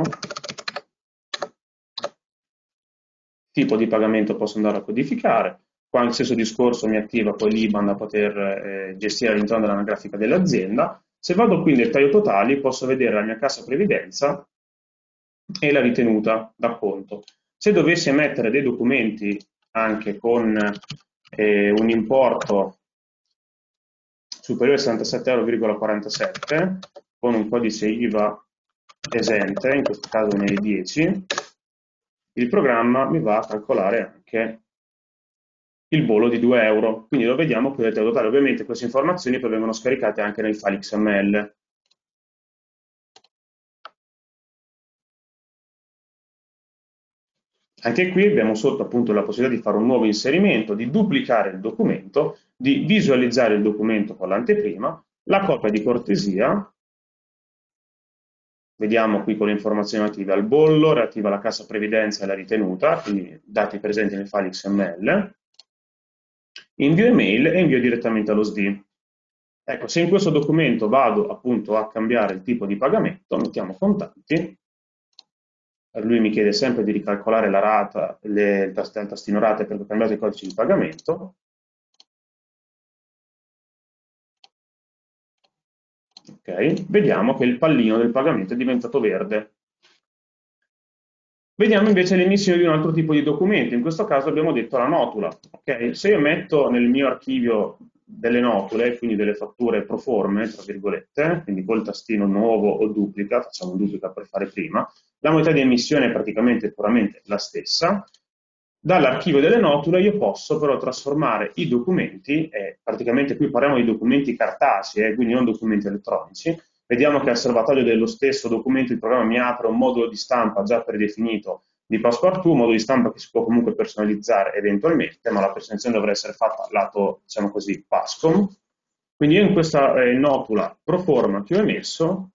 Tipo di pagamento posso andare a codificare. Qua il stesso discorso mi attiva poi l'I B A N da poter eh, gestire all'interno dell'anagrafica dell'azienda. Se vado qui nel taglio totali posso vedere la mia cassa previdenza e la ritenuta da conto. Se dovessi emettere dei documenti anche con eh, un importo superiore a sessantasette euro virgola quarantasette con un codice I V A esente, in questo caso ne è dieci, il programma mi va a calcolare anche il bollo di due euro. Quindi lo vediamo qui nel totale. Ovviamente queste informazioni poi vengono scaricate anche nel file X M L. Anche qui abbiamo sotto appunto la possibilità di fare un nuovo inserimento, di duplicare il documento, di visualizzare il documento con l'anteprima, la copia di cortesia. Vediamo qui con le informazioni relative al bollo, relative alla cassa previdenza e alla ritenuta, quindi dati presenti nel file X M L. Invio email e invio direttamente allo S D I. Ecco, se in questo documento vado appunto a cambiare il tipo di pagamento, mettiamo contanti, lui mi chiede sempre di ricalcolare la rata, le, il tastino rate perché ho cambiato i codici di pagamento. Ok, vediamo che il pallino del pagamento è diventato verde. Vediamo invece l'emissione di un altro tipo di documento, in questo caso abbiamo detto la notula. Okay? Se io metto nel mio archivio delle notule, quindi delle fatture pro forme, tra virgolette, quindi col tastino nuovo o duplica, facciamo duplica per fare prima, la modalità di emissione è praticamente puramente la stessa. Dall'archivio delle notule io posso però trasformare i documenti, e praticamente qui parliamo di documenti cartacei, eh, quindi non documenti elettronici. Vediamo che al salvataggio dello stesso documento il programma mi apre un modulo di stampa già predefinito di Passepartout, un modulo di stampa che si può comunque personalizzare eventualmente, ma la personalizzazione dovrà essere fatta lato, diciamo così, Pascom. Quindi io in questa eh, notula pro forma che ho emesso,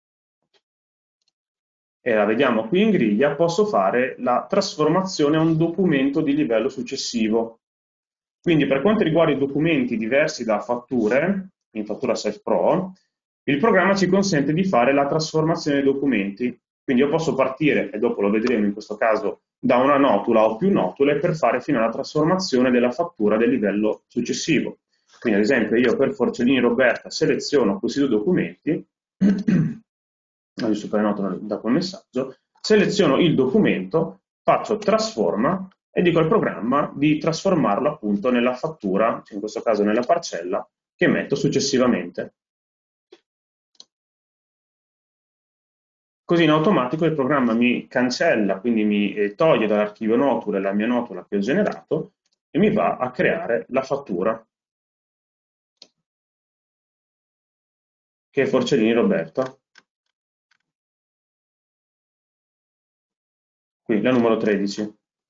e la vediamo qui in griglia, posso fare la trasformazione a un documento di livello successivo. Quindi per quanto riguarda i documenti diversi da fatture, in Fattura Self Pro, il programma ci consente di fare la trasformazione dei documenti. Quindi io posso partire, e dopo lo vedremo in questo caso, da una notula o più notule per fare fino alla trasformazione della fattura del livello successivo. Quindi ad esempio io per Forcellini Roberta seleziono questi due documenti, giusto per notare da quel messaggio, seleziono il documento, faccio trasforma e dico al programma di trasformarlo appunto nella fattura, in questo caso nella parcella, che metto successivamente. Così in automatico il programma mi cancella, quindi mi eh, toglie dall'archivio notule la mia notula che ho generato e mi va a creare la fattura, che è Forcellini Roberta. Qui, la numero tredici.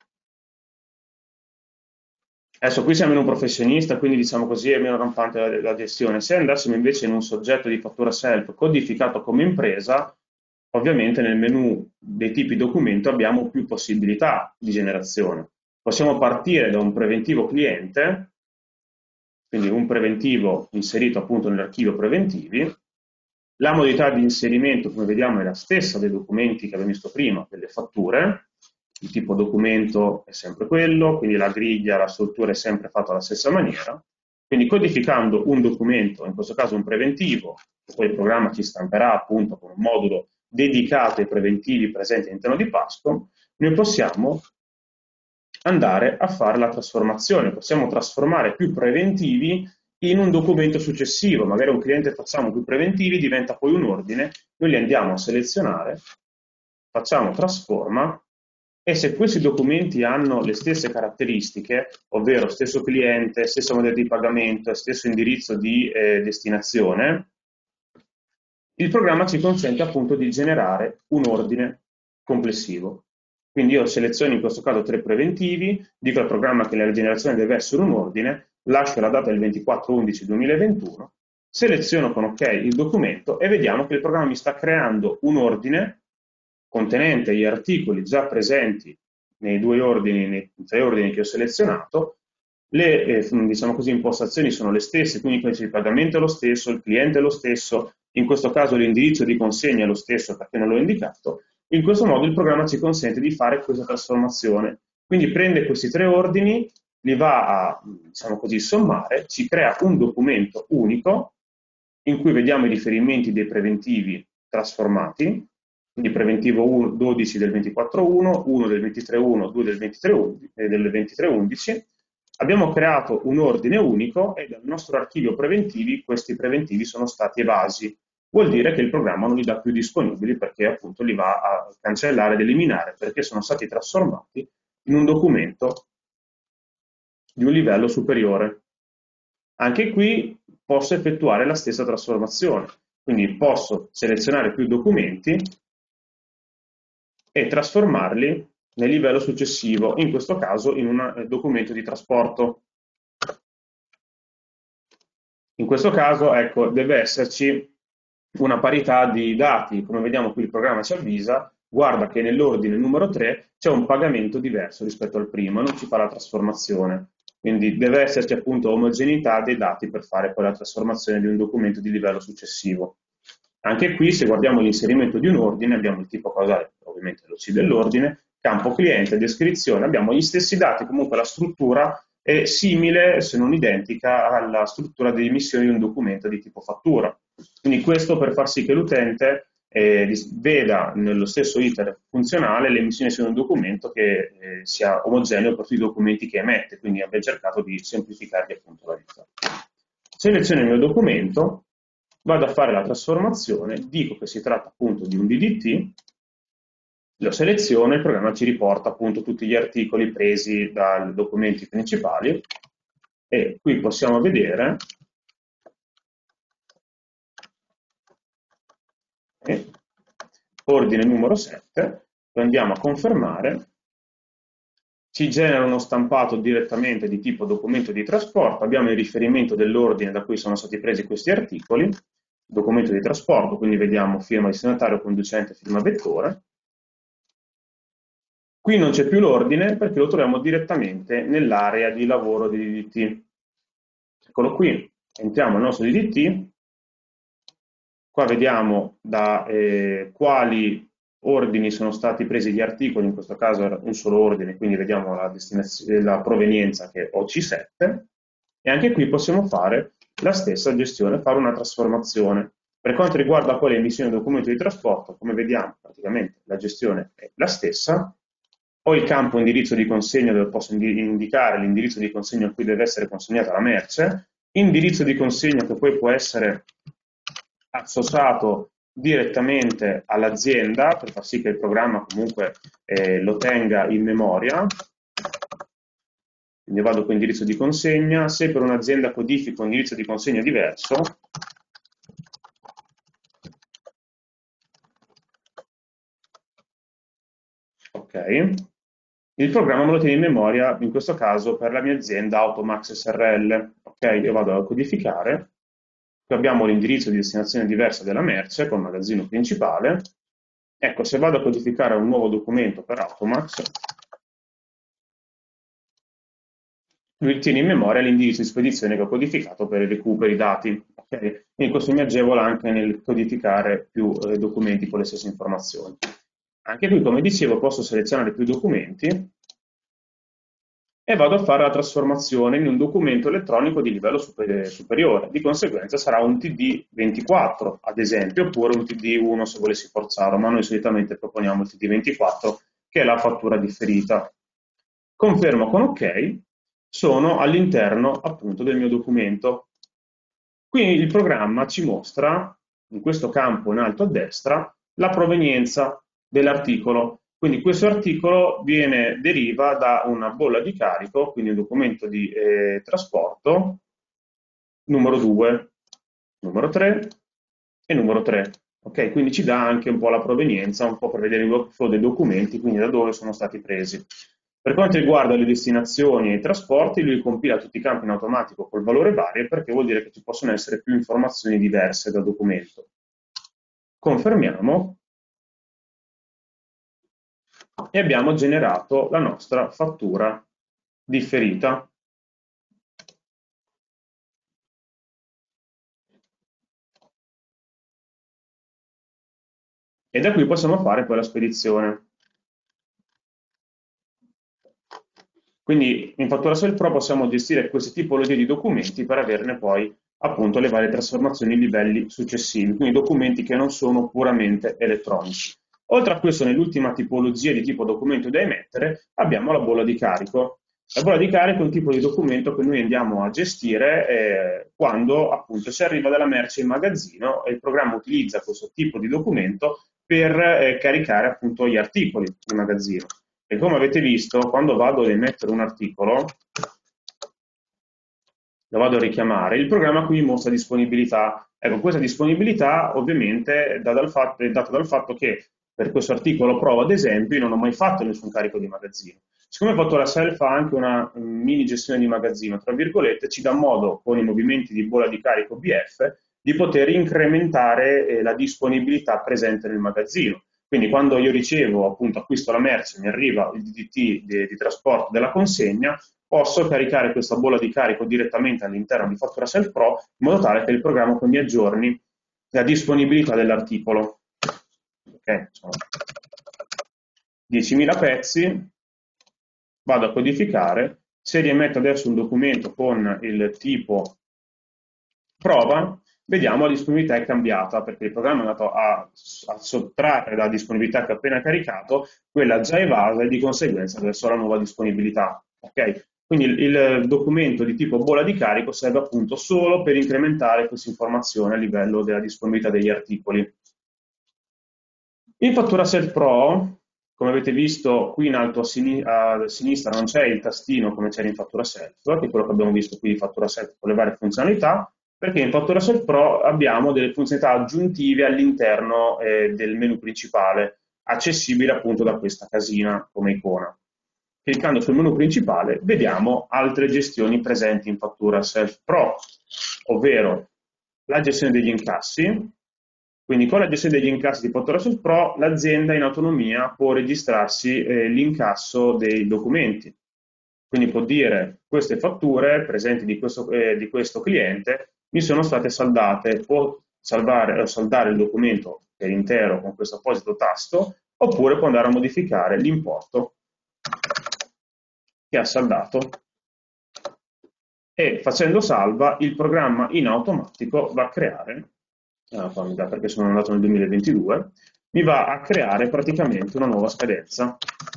Adesso qui siamo in un professionista, quindi diciamo così è meno rampante la, la gestione. Se andassimo invece in un soggetto di fattura self codificato come impresa, ovviamente nel menu dei tipi documento abbiamo più possibilità di generazione. Possiamo partire da un preventivo cliente, quindi un preventivo inserito appunto nell'archivio preventivi. La modalità di inserimento, come vediamo, è la stessa dei documenti che abbiamo visto prima, delle fatture. Il tipo documento è sempre quello, quindi la griglia, la struttura è sempre fatta alla stessa maniera. Quindi codificando un documento, in questo caso un preventivo, che poi il programma ci stamperà appunto con un modulo dedicato ai preventivi presenti all'interno di Pascom, noi possiamo andare a fare la trasformazione. Possiamo trasformare più preventivi in un documento successivo. Magari un cliente facciamo più preventivi, diventa poi un ordine, noi li andiamo a selezionare, facciamo trasforma, e se questi documenti hanno le stesse caratteristiche, ovvero stesso cliente, stessa modalità di pagamento, stesso indirizzo di eh, destinazione, il programma ci consente appunto di generare un ordine complessivo. Quindi io seleziono in questo caso tre preventivi, dico al programma che la generazione deve essere un ordine, lascio la data del ventiquattro undici duemilaventuno, seleziono con OK il documento e vediamo che il programma mi sta creando un ordine contenente gli articoli già presenti nei due ordini, nei tre ordini che ho selezionato. Le eh, diciamo così, impostazioni sono le stesse, quindi il pagamento è lo stesso, il cliente è lo stesso, in questo caso l'indirizzo di consegna è lo stesso perché non l'ho indicato. In questo modo il programma ci consente di fare questa trasformazione. Quindi prende questi tre ordini, li va a, diciamo così, sommare, ci crea un documento unico in cui vediamo i riferimenti dei preventivi trasformati, quindi preventivo dodici del ventiquattro uno, uno del ventitré uno, due del ventitré undici. Abbiamo creato un ordine unico e dal nostro archivio preventivi questi preventivi sono stati evasi. Vuol dire che il programma non li dà più disponibili perché appunto li va a cancellare ed eliminare perché sono stati trasformati in un documento di un livello superiore. Anche qui posso effettuare la stessa trasformazione, quindi posso selezionare più documenti e trasformarli nel livello successivo, in questo caso in un documento di trasporto. In questo caso, ecco, deve esserci una parità di dati. Come vediamo qui il programma ci avvisa, guarda che nell'ordine numero tre c'è un pagamento diverso rispetto al primo, non ci fa la trasformazione. Quindi deve esserci appunto omogeneità dei dati per fare poi la trasformazione di un documento di livello successivo. Anche qui, se guardiamo l'inserimento di un ordine, abbiamo il tipo causale, ovviamente lo C dell'ordine, campo cliente, descrizione, abbiamo gli stessi dati, comunque la struttura è simile, se non identica, alla struttura di emissione di un documento di tipo fattura. Quindi questo per far sì che l'utente eh, veda nello stesso iter funzionale l'emissione di un documento che eh, sia omogeneo per tutti i documenti che emette, quindi abbiamo cercato di semplificargli appunto la vita. Seleziono il mio documento, vado a fare la trasformazione, dico che si tratta appunto di un D D T, lo seleziono e il programma ci riporta appunto tutti gli articoli presi dai documenti principali e qui possiamo vedere eh, ordine numero sette, lo andiamo a confermare, ci genera uno stampato direttamente di tipo documento di trasporto, abbiamo il riferimento dell'ordine da cui sono stati presi questi articoli, documento di trasporto, quindi vediamo firma destinatario, conducente, firma vettore. Qui non c'è più l'ordine perché lo troviamo direttamente nell'area di lavoro di D D T. Eccolo qui, entriamo nel nostro D D T, qua vediamo da eh, quali ordini sono stati presi gli articoli, in questo caso era un solo ordine, quindi vediamo la, la provenienza che è O C sette, e anche qui possiamo fare la stessa gestione, fare una trasformazione. Per quanto riguarda poi l'emissione del documento di trasporto, come vediamo praticamente la gestione è la stessa. Ho il campo indirizzo di consegna dove posso indicare l'indirizzo di consegna a cui deve essere consegnata la merce, indirizzo di consegna che poi può essere associato direttamente all'azienda per far sì che il programma comunque eh, lo tenga in memoria. Quindi vado con indirizzo di consegna, se per un'azienda codifico un indirizzo di consegna diverso, ok, il programma me lo tiene in memoria, in questo caso per la mia azienda Automax S R L. Ok, io vado a codificare, qui abbiamo l'indirizzo di destinazione diversa della merce col magazzino principale, Ecco, se vado a codificare un nuovo documento per Automax, lui tiene in memoria l'indirizzo di spedizione che ho codificato per il recupero dati. Okay? Quindi questo mi agevola anche nel codificare più eh, documenti con le stesse informazioni. Anche qui, come dicevo, posso selezionare più documenti e vado a fare la trasformazione in un documento elettronico di livello super superiore. Di conseguenza sarà un T D ventiquattro, ad esempio, oppure un T D uno se volessi forzarlo, ma noi solitamente proponiamo il T D ventiquattro, che è la fattura differita. Confermo con OK, sono all'interno appunto del mio documento. Qui il programma ci mostra, in questo campo in alto a destra, la provenienza dell'articolo. Quindi questo articolo viene, deriva da una bolla di carico, quindi un documento di eh, trasporto, numero due, numero tre e numero tre. Ok, quindi ci dà anche un po' la provenienza, un po' per vedere il workflow dei documenti, quindi da dove sono stati presi. Per quanto riguarda le destinazioni e i trasporti, lui compila tutti i campi in automatico col valore vario perché vuol dire che ci possono essere più informazioni diverse dal documento. Confermiamo e abbiamo generato la nostra fattura differita. E da qui possiamo fare poi la spedizione. Quindi in Fattura Sale Pro possiamo gestire queste tipologie di documenti per averne poi appunto le varie trasformazioni in livelli successivi, quindi documenti che non sono puramente elettronici. Oltre a questo, nell'ultima tipologia di tipo documento da emettere, abbiamo la bolla di carico. La bolla di carico è un tipo di documento che noi andiamo a gestire eh, quando appunto si arriva dalla merce in magazzino e il programma utilizza questo tipo di documento per eh, caricare appunto gli articoli di magazzino. E come avete visto, quando vado ad emettere un articolo, lo vado a richiamare, il programma qui mi mostra disponibilità. Ecco, questa disponibilità ovviamente è data dal fatto, è data dal fatto che per questo articolo prova, ad esempio, io non ho mai fatto nessun carico di magazzino. Siccome Fattura Self fa anche una mini gestione di magazzino, tra virgolette, ci dà modo, con i movimenti di bolla di carico B F, di poter incrementare eh, la disponibilità presente nel magazzino. Quindi quando io ricevo, appunto, acquisto la merce, mi arriva il D D T di, di trasporto della consegna, posso caricare questa bolla di carico direttamente all'interno di Fattura Self Pro in modo tale che il programma mi aggiorni la disponibilità dell'articolo. Ok, sono diecimila pezzi, vado a codificare, se riemetto adesso un documento con il tipo prova, vediamo la disponibilità è cambiata perché il programma è andato a, a sottrarre la disponibilità che ho appena caricato, quella già evasa e di conseguenza adesso ho la nuova disponibilità. Okay? Quindi il, il documento di tipo bolla di carico serve appunto solo per incrementare questa informazione a livello della disponibilità degli articoli. In Fattura Self Pro, come avete visto qui in alto a, sin a sinistra non c'è il tastino come c'era in Fattura Self, che è quello che abbiamo visto qui in Fattura Self con le varie funzionalità, perché in Fattura Self Pro abbiamo delle funzionalità aggiuntive all'interno eh, del menu principale, accessibile appunto da questa casina come icona. Cliccando sul menu principale vediamo altre gestioni presenti in Fattura Self Pro, ovvero la gestione degli incassi. Quindi con la gestione degli incassi di Fattura Self Pro l'azienda in autonomia può registrarsi eh, l'incasso dei documenti. Quindi può dire queste fatture presenti di questo, eh, di questo cliente mi sono state saldate, può salvare, eh, saldare il documento per intero con questo apposito tasto, oppure può andare a modificare l'importo che ha saldato e facendo salva il programma in automatico va a creare, ah, perché sono andato nel duemilaventidue, mi va a creare praticamente una nuova scadenza.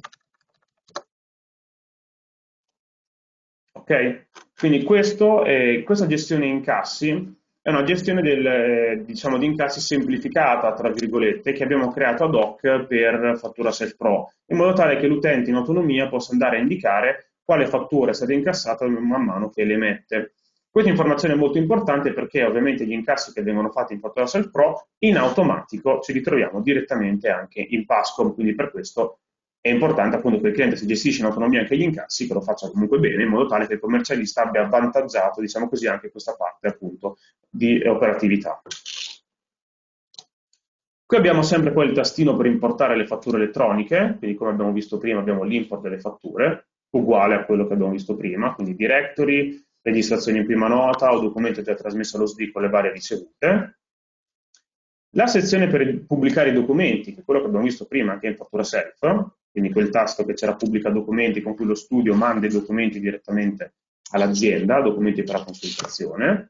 Ok? Quindi questo, eh, questa gestione incassi è una gestione del, eh, diciamo, di incassi semplificata, tra virgolette, che abbiamo creato ad hoc per Fattura Self Pro, in modo tale che l'utente in autonomia possa andare a indicare quale fattura è stata incassata man mano che le emette. Questa informazione è molto importante perché ovviamente gli incassi che vengono fatti in Fattura Self Pro in automatico ci ritroviamo direttamente anche in Pascom, quindi per questo è importante appunto che il cliente si gestisce in autonomia anche gli incassi, che lo faccia comunque bene, in modo tale che il commercialista abbia avvantaggiato, diciamo così, anche questa parte appunto di operatività. Qui abbiamo sempre poi il tastino per importare le fatture elettroniche, quindi come abbiamo visto prima abbiamo l'import delle fatture, uguale a quello che abbiamo visto prima, quindi directory, registrazione in prima nota o documento già trasmesso allo S D I con le varie ricevute. La sezione per pubblicare i documenti, che è quello che abbiamo visto prima anche in fattura self, quindi quel tasto che c'era pubblica documenti con cui lo studio manda i documenti direttamente all'azienda, documenti per la consultazione.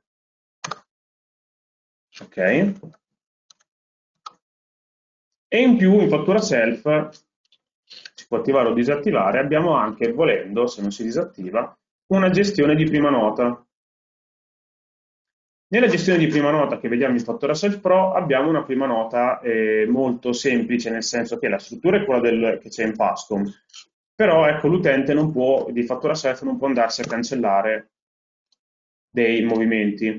Ok? E in più in fattura self si può attivare o disattivare, abbiamo anche, volendo, se non si disattiva, una gestione di prima nota. Nella gestione di prima nota che vediamo in Fattura Self Pro abbiamo una prima nota eh, molto semplice, nel senso che la struttura è quella del, che c'è in Pascom, però ecco, l'utente non può, di Fattura Self non può andarsi a cancellare dei movimenti,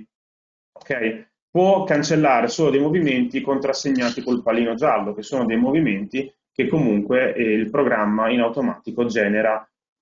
ok? Può cancellare solo dei movimenti contrassegnati col pallino giallo, che sono dei movimenti che comunque eh, il programma in automatico genera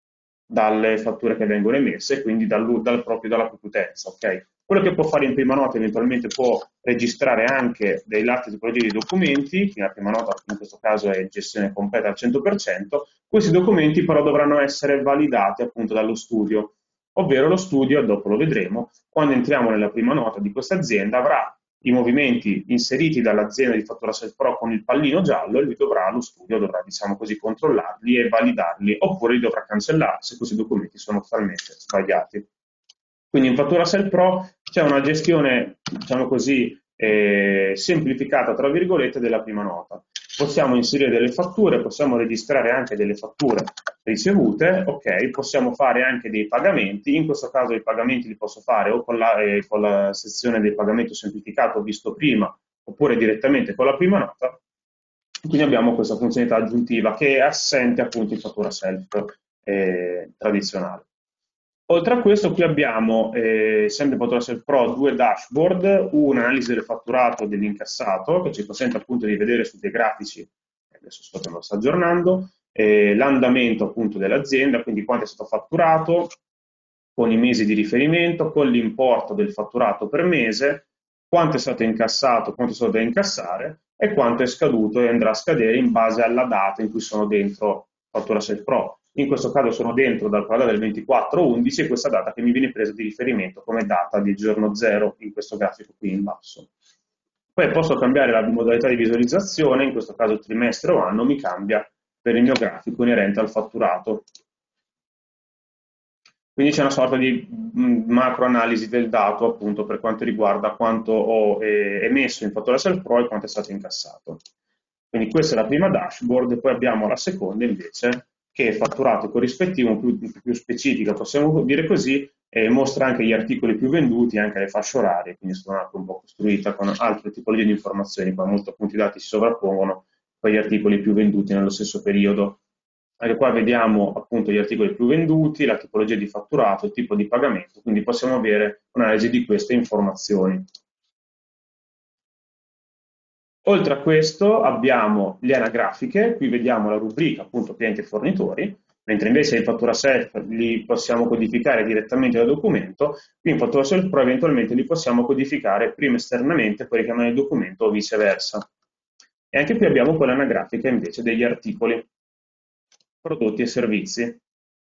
dalle fatture che vengono emesse, quindi dal, dal proprio, dalla propria utenza. Okay? Quello che può fare in prima nota eventualmente può registrare anche dei lati tipologie di documenti, che la prima nota in questo caso è gestione completa al cento per cento, questi documenti però dovranno essere validati appunto dallo studio, ovvero lo studio, dopo lo vedremo, quando entriamo nella prima nota di questa azienda avrà i movimenti inseriti dall'azienda di Fattura Self Pro con il pallino giallo e lui dovrà, lo studio dovrà, diciamo così, controllarli e validarli, oppure li dovrà cancellare se questi documenti sono totalmente sbagliati. Quindi in Fattura Self Pro c'è una gestione, diciamo così, eh, semplificata, tra virgolette, della prima nota. Possiamo inserire delle fatture, possiamo registrare anche delle fatture ricevute, ok, possiamo fare anche dei pagamenti, in questo caso i pagamenti li posso fare o con la, eh, con la sezione del pagamento semplificato visto prima, oppure direttamente con la prima nota. Quindi abbiamo questa funzionalità aggiuntiva che è assente appunto in Fattura Self eh, tradizionale. Oltre a questo qui abbiamo, eh, sempre in Fattura Self Pro, due dashboard, un'analisi del fatturato e dell'incassato, che ci consente appunto di vedere su dei grafici, adesso sto che lo sto aggiornando, eh, l'andamento appunto dell'azienda, quindi quanto è stato fatturato, con i mesi di riferimento, con l'importo del fatturato per mese, quanto è stato incassato, quanto è stato da incassare e quanto è scaduto e andrà a scadere in base alla data in cui sono dentro Fattura Self Pro. In questo caso sono dentro dal data del ventiquattro undici e questa data che mi viene presa di riferimento come data di giorno zero in questo grafico qui in basso. Poi posso cambiare la modalità di visualizzazione, in questo caso trimestre o anno mi cambia per il mio grafico inerente al fatturato. Quindi c'è una sorta di macro analisi del dato appunto per quanto riguarda quanto ho eh, emesso in Fattura Self Pro e quanto è stato incassato. Quindi questa è la prima dashboard e poi abbiamo la seconda invece che è fatturato corrispettivo, più, più specifica, possiamo dire così, e mostra anche gli articoli più venduti e anche le fasce orarie, quindi sono anche un po' costruita con altre tipologie di informazioni, qua molto appunto i dati si sovrappongono con gli articoli più venduti nello stesso periodo. Anche qua vediamo appunto gli articoli più venduti, la tipologia di fatturato, il tipo di pagamento, quindi possiamo avere un'analisi di queste informazioni. Oltre a questo abbiamo le anagrafiche, qui vediamo la rubrica appunto clienti e fornitori, mentre invece in Fattura Self li possiamo codificare direttamente dal documento, qui in Fattura Self Pro eventualmente li possiamo codificare prima esternamente, poi richiamare il documento o viceversa. E anche qui abbiamo poi l'anagrafica invece degli articoli, prodotti e servizi,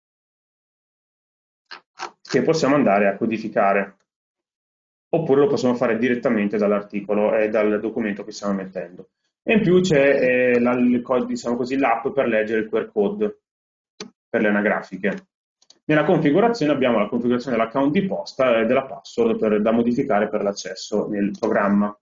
che possiamo andare a codificare. Oppure lo possiamo fare direttamente dall'articolo e dal documento che stiamo mettendo. E in più c'è eh, diciamo così, l'app per leggere il Q R code per le anagrafiche. Nella configurazione abbiamo la configurazione dell'account di posta e della password per, da modificare per l'accesso nel programma.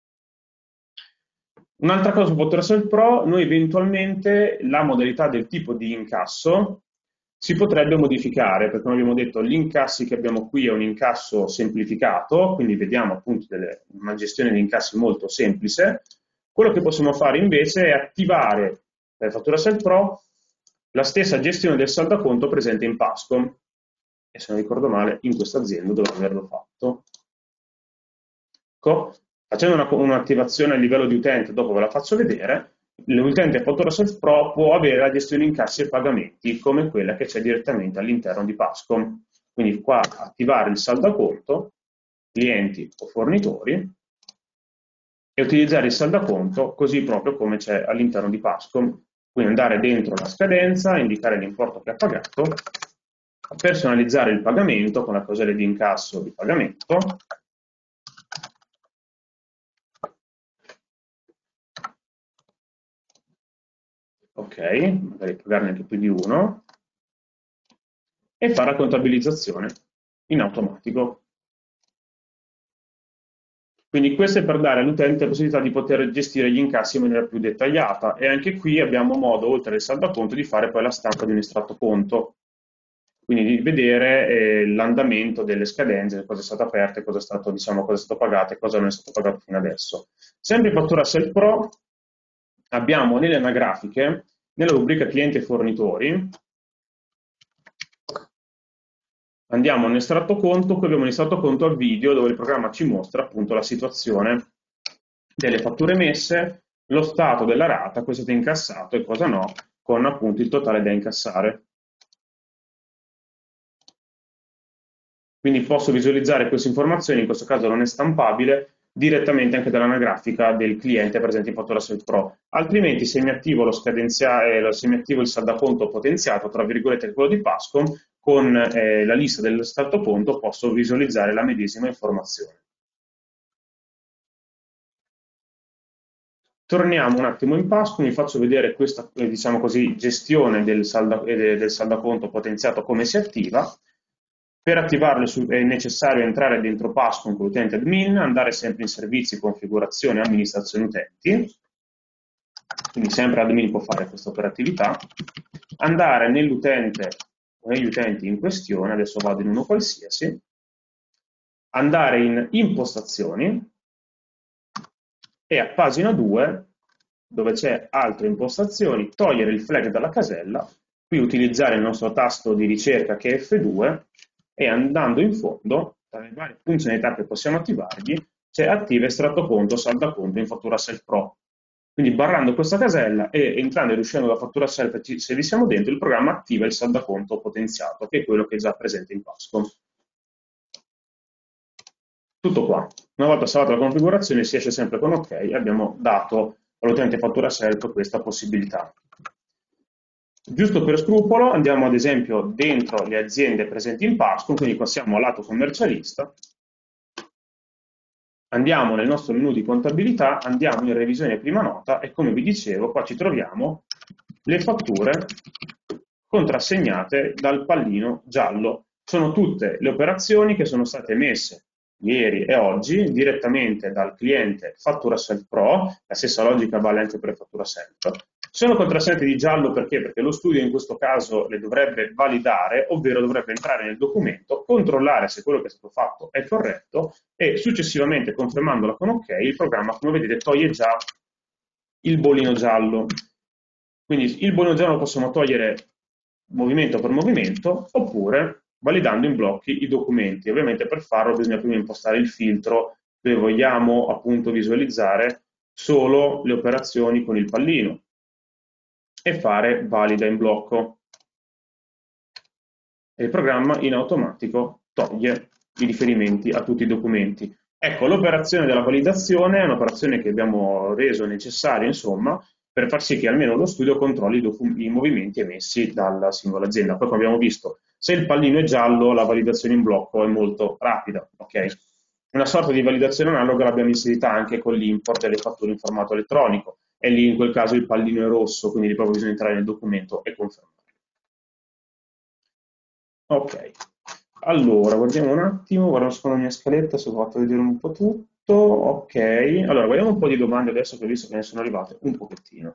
Un'altra cosa su Fattura Self Pro, noi eventualmente la modalità del tipo di incasso si potrebbe modificare, perché come abbiamo detto gli incassi che abbiamo qui è un incasso semplificato, quindi vediamo appunto delle, una gestione di incassi molto semplice. Quello che possiamo fare invece è attivare per Fattura Self Pro la stessa gestione del saldaconto presente in Pascom, e se non ricordo male in questa azienda dovrò averlo fatto. Ecco, facendo un'attivazione una a livello di utente, dopo ve la faccio vedere, l'utente Fattura Self Pro può avere la gestione incassi e pagamenti come quella che c'è direttamente all'interno di Pascom. Quindi qua attivare il saldaconto, clienti o fornitori, e utilizzare il saldaconto così proprio come c'è all'interno di Pascom. Quindi andare dentro la scadenza, indicare l'importo che ha pagato, personalizzare il pagamento con la casella di incasso di pagamento, ok, magari pagarne anche più di uno, e fare la contabilizzazione in automatico. Quindi questo è per dare all'utente la possibilità di poter gestire gli incassi in maniera più dettagliata, e anche qui abbiamo modo, oltre al saldaconto, di fare poi la stampa di un estratto conto, quindi di vedere eh, l'andamento delle scadenze, cosa è stato aperto, cosa è stato, diciamo, cosa è stato pagato e cosa non è stato pagato fino adesso. Sempre in Fattura Self Pro abbiamo nelle anagrafiche, nella rubrica clienti e fornitori, andiamo in estratto conto, qui abbiamo un estratto conto al video dove il programma ci mostra appunto la situazione delle fatture emesse, lo stato della rata, cosa è stato incassato e cosa no, con appunto il totale da incassare. Quindi posso visualizzare queste informazioni, in questo caso non è stampabile, direttamente anche dall'anagrafica del cliente presente in Fattura Self Pro. Altrimenti se mi attivo lo scadenziale, se mi attivo il saldaconto potenziato, tra virgolette quello di Pascom, con eh, la lista del stato conto posso visualizzare la medesima informazione. Torniamo un attimo in Pascom, vi faccio vedere questa, eh, diciamo così, gestione del, salda, eh, del saldaconto potenziato, come si attiva. Per attivarlo è necessario entrare dentro Pascom con l'utente admin, andare sempre in servizi, configurazione, amministrazione utenti, quindi sempre admin può fare questa operatività, andare nell'utente o negli utenti in questione, adesso vado in uno qualsiasi, andare in impostazioni e a pagina due, dove c'è altre impostazioni, togliere il flag dalla casella, qui utilizzare il nostro tasto di ricerca che è F due, e andando in fondo, tra le varie funzionalità che possiamo attivargli, c'è attiva estratto conto, salda conto in Fattura Self Pro. Quindi barrando questa casella e entrando e uscendo dalla Fattura Self, se vi siamo dentro, il programma attiva il saldaconto potenziato, che è quello che è già presente in Pascom. Tutto qua. Una volta salvata la configurazione si esce sempre con OK e abbiamo dato all'utente Fattura Self questa possibilità. Giusto per scrupolo andiamo ad esempio dentro le aziende presenti in Pascom, quindi passiamo al lato commercialista, andiamo nel nostro menu di contabilità, andiamo in revisione prima nota e come vi dicevo qua ci troviamo le fatture contrassegnate dal pallino giallo. Sono tutte le operazioni che sono state emesse ieri e oggi direttamente dal cliente Fattura Self Pro, la stessa logica vale anche per Fattura Self. Sono contrassegnate di giallo perché? Perché lo studio in questo caso le dovrebbe validare, ovvero dovrebbe entrare nel documento, controllare se quello che è stato fatto è corretto e successivamente confermandola con OK il programma, come vedete, toglie già il bolino giallo. Quindi il bolino giallo lo possiamo togliere movimento per movimento oppure validando in blocchi i documenti. Ovviamente per farlo bisogna prima impostare il filtro dove vogliamo appunto visualizzare solo le operazioni con il pallino e fare valida in blocco. E il programma in automatico toglie i riferimenti a tutti i documenti. Ecco, l'operazione della validazione è un'operazione che abbiamo reso necessaria, insomma, per far sì che almeno lo studio controlli i, i movimenti emessi dalla singola azienda. Poi, come abbiamo visto, se il pallino è giallo, la validazione in blocco è molto rapida. Okay? Una sorta di validazione analoga l'abbiamo inserita anche con l'import delle fatture in formato elettronico, e lì in quel caso il pallino è rosso, quindi proprio bisogna entrare nel documento e confermare. Ok, allora guardiamo un attimo, guardo secondo la mia scaletta se ho fatto vedere un po' tutto. Ok, allora guardiamo un po' di domande adesso che ho visto che ne sono arrivate un pochettino.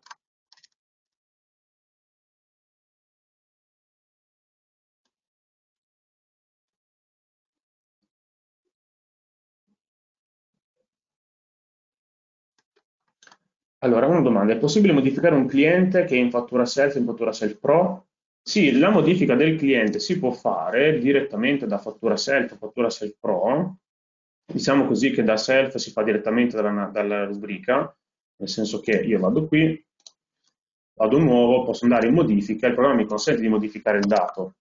Allora, una domanda, è possibile modificare un cliente che è in Fattura Self, in Fattura Self Pro? Sì, la modifica del cliente si può fare direttamente da Fattura Self a Fattura Self Pro, diciamo così che da Self si fa direttamente dalla, dalla rubrica, nel senso che io vado qui, vado nuovo, posso andare in modifica, il programma mi consente di modificare il dato,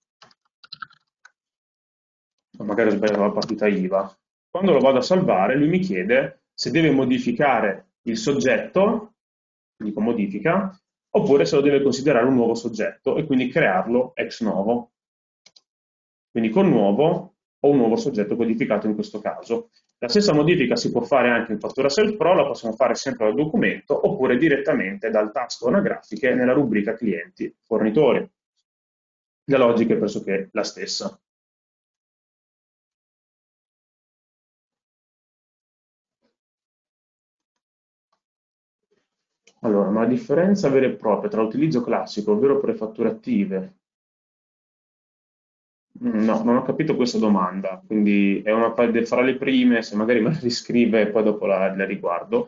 magari ho sbagliato la partita I V A. Quando lo vado a salvare, lui mi chiede se deve modificare il soggetto, quindi con modifica, oppure se lo deve considerare un nuovo soggetto e quindi crearlo ex novo. Quindi con nuovo o un nuovo soggetto codificato in questo caso. La stessa modifica si può fare anche in Fattura Self Pro, la possiamo fare sempre dal documento oppure direttamente dal tasto anagrafiche nella rubrica clienti fornitori. La logica è pressoché la stessa. Allora, ma la differenza vera e propria tra l'utilizzo classico, ovvero per le fatture attive. Mm, no, non ho capito questa domanda, quindi è una fra le prime, se magari me la riscrive e poi dopo la, la riguardo.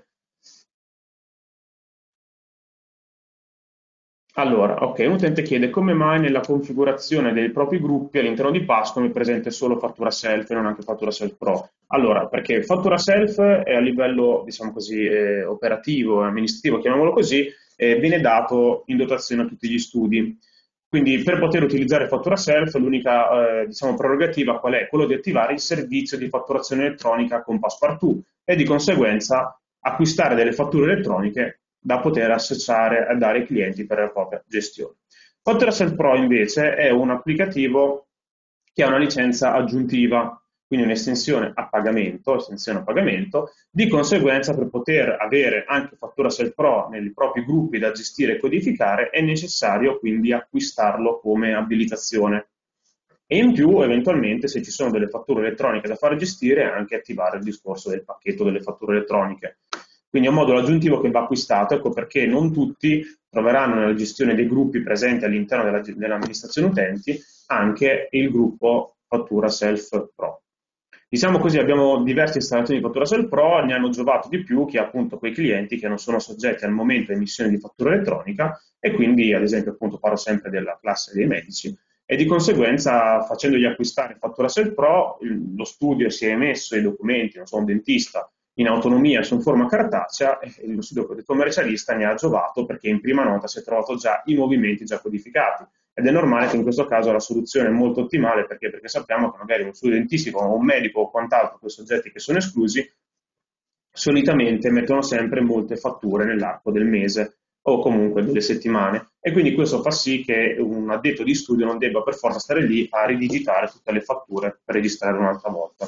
Allora, ok, un utente chiede come mai nella configurazione dei propri gruppi all'interno di Pascom è presente solo fattura self e non anche fattura self pro. Allora, perché fattura self è a livello, diciamo così, eh, operativo, amministrativo, chiamiamolo così, eh, viene dato in dotazione a tutti gli studi. Quindi per poter utilizzare fattura self l'unica eh, diciamo, prerogativa qual è? Quello di attivare il servizio di fatturazione elettronica con Passepartout e di conseguenza acquistare delle fatture elettroniche da poter associare e dare ai clienti per la propria gestione. Fattura Self Pro invece è un applicativo che ha una licenza aggiuntiva, quindi un'estensione a pagamento, estensione a pagamento, di conseguenza per poter avere anche Fattura Self Pro nei propri gruppi da gestire e codificare è necessario quindi acquistarlo come abilitazione. E in più, eventualmente, se ci sono delle fatture elettroniche da fare gestire, anche attivare il discorso del pacchetto delle fatture elettroniche. Quindi è un modulo aggiuntivo che va acquistato, ecco perché non tutti troveranno nella gestione dei gruppi presenti all'interno della, dell'amministrazione utenti anche il gruppo Fattura Self Pro. Diciamo così, abbiamo diverse installazioni di Fattura Self Pro, ne hanno giovato di più che appunto quei clienti che non sono soggetti al momento a emissione di fattura elettronica e quindi, ad esempio, appunto parlo sempre della classe dei medici, e di conseguenza facendogli acquistare Fattura Self Pro lo studio si è emesso i documenti, non so, un dentista in autonomia su un forma cartacea e lo studio del commercialista ne ha giovato perché in prima nota si è trovato già i movimenti già codificati ed è normale che in questo caso la soluzione è molto ottimale perché, perché sappiamo che magari uno studio dentistico o un medico o quant'altro, quei soggetti che sono esclusi, solitamente mettono sempre molte fatture nell'arco del mese o comunque delle settimane e quindi questo fa sì che un addetto di studio non debba per forza stare lì a ridigitare tutte le fatture per registrare un'altra volta.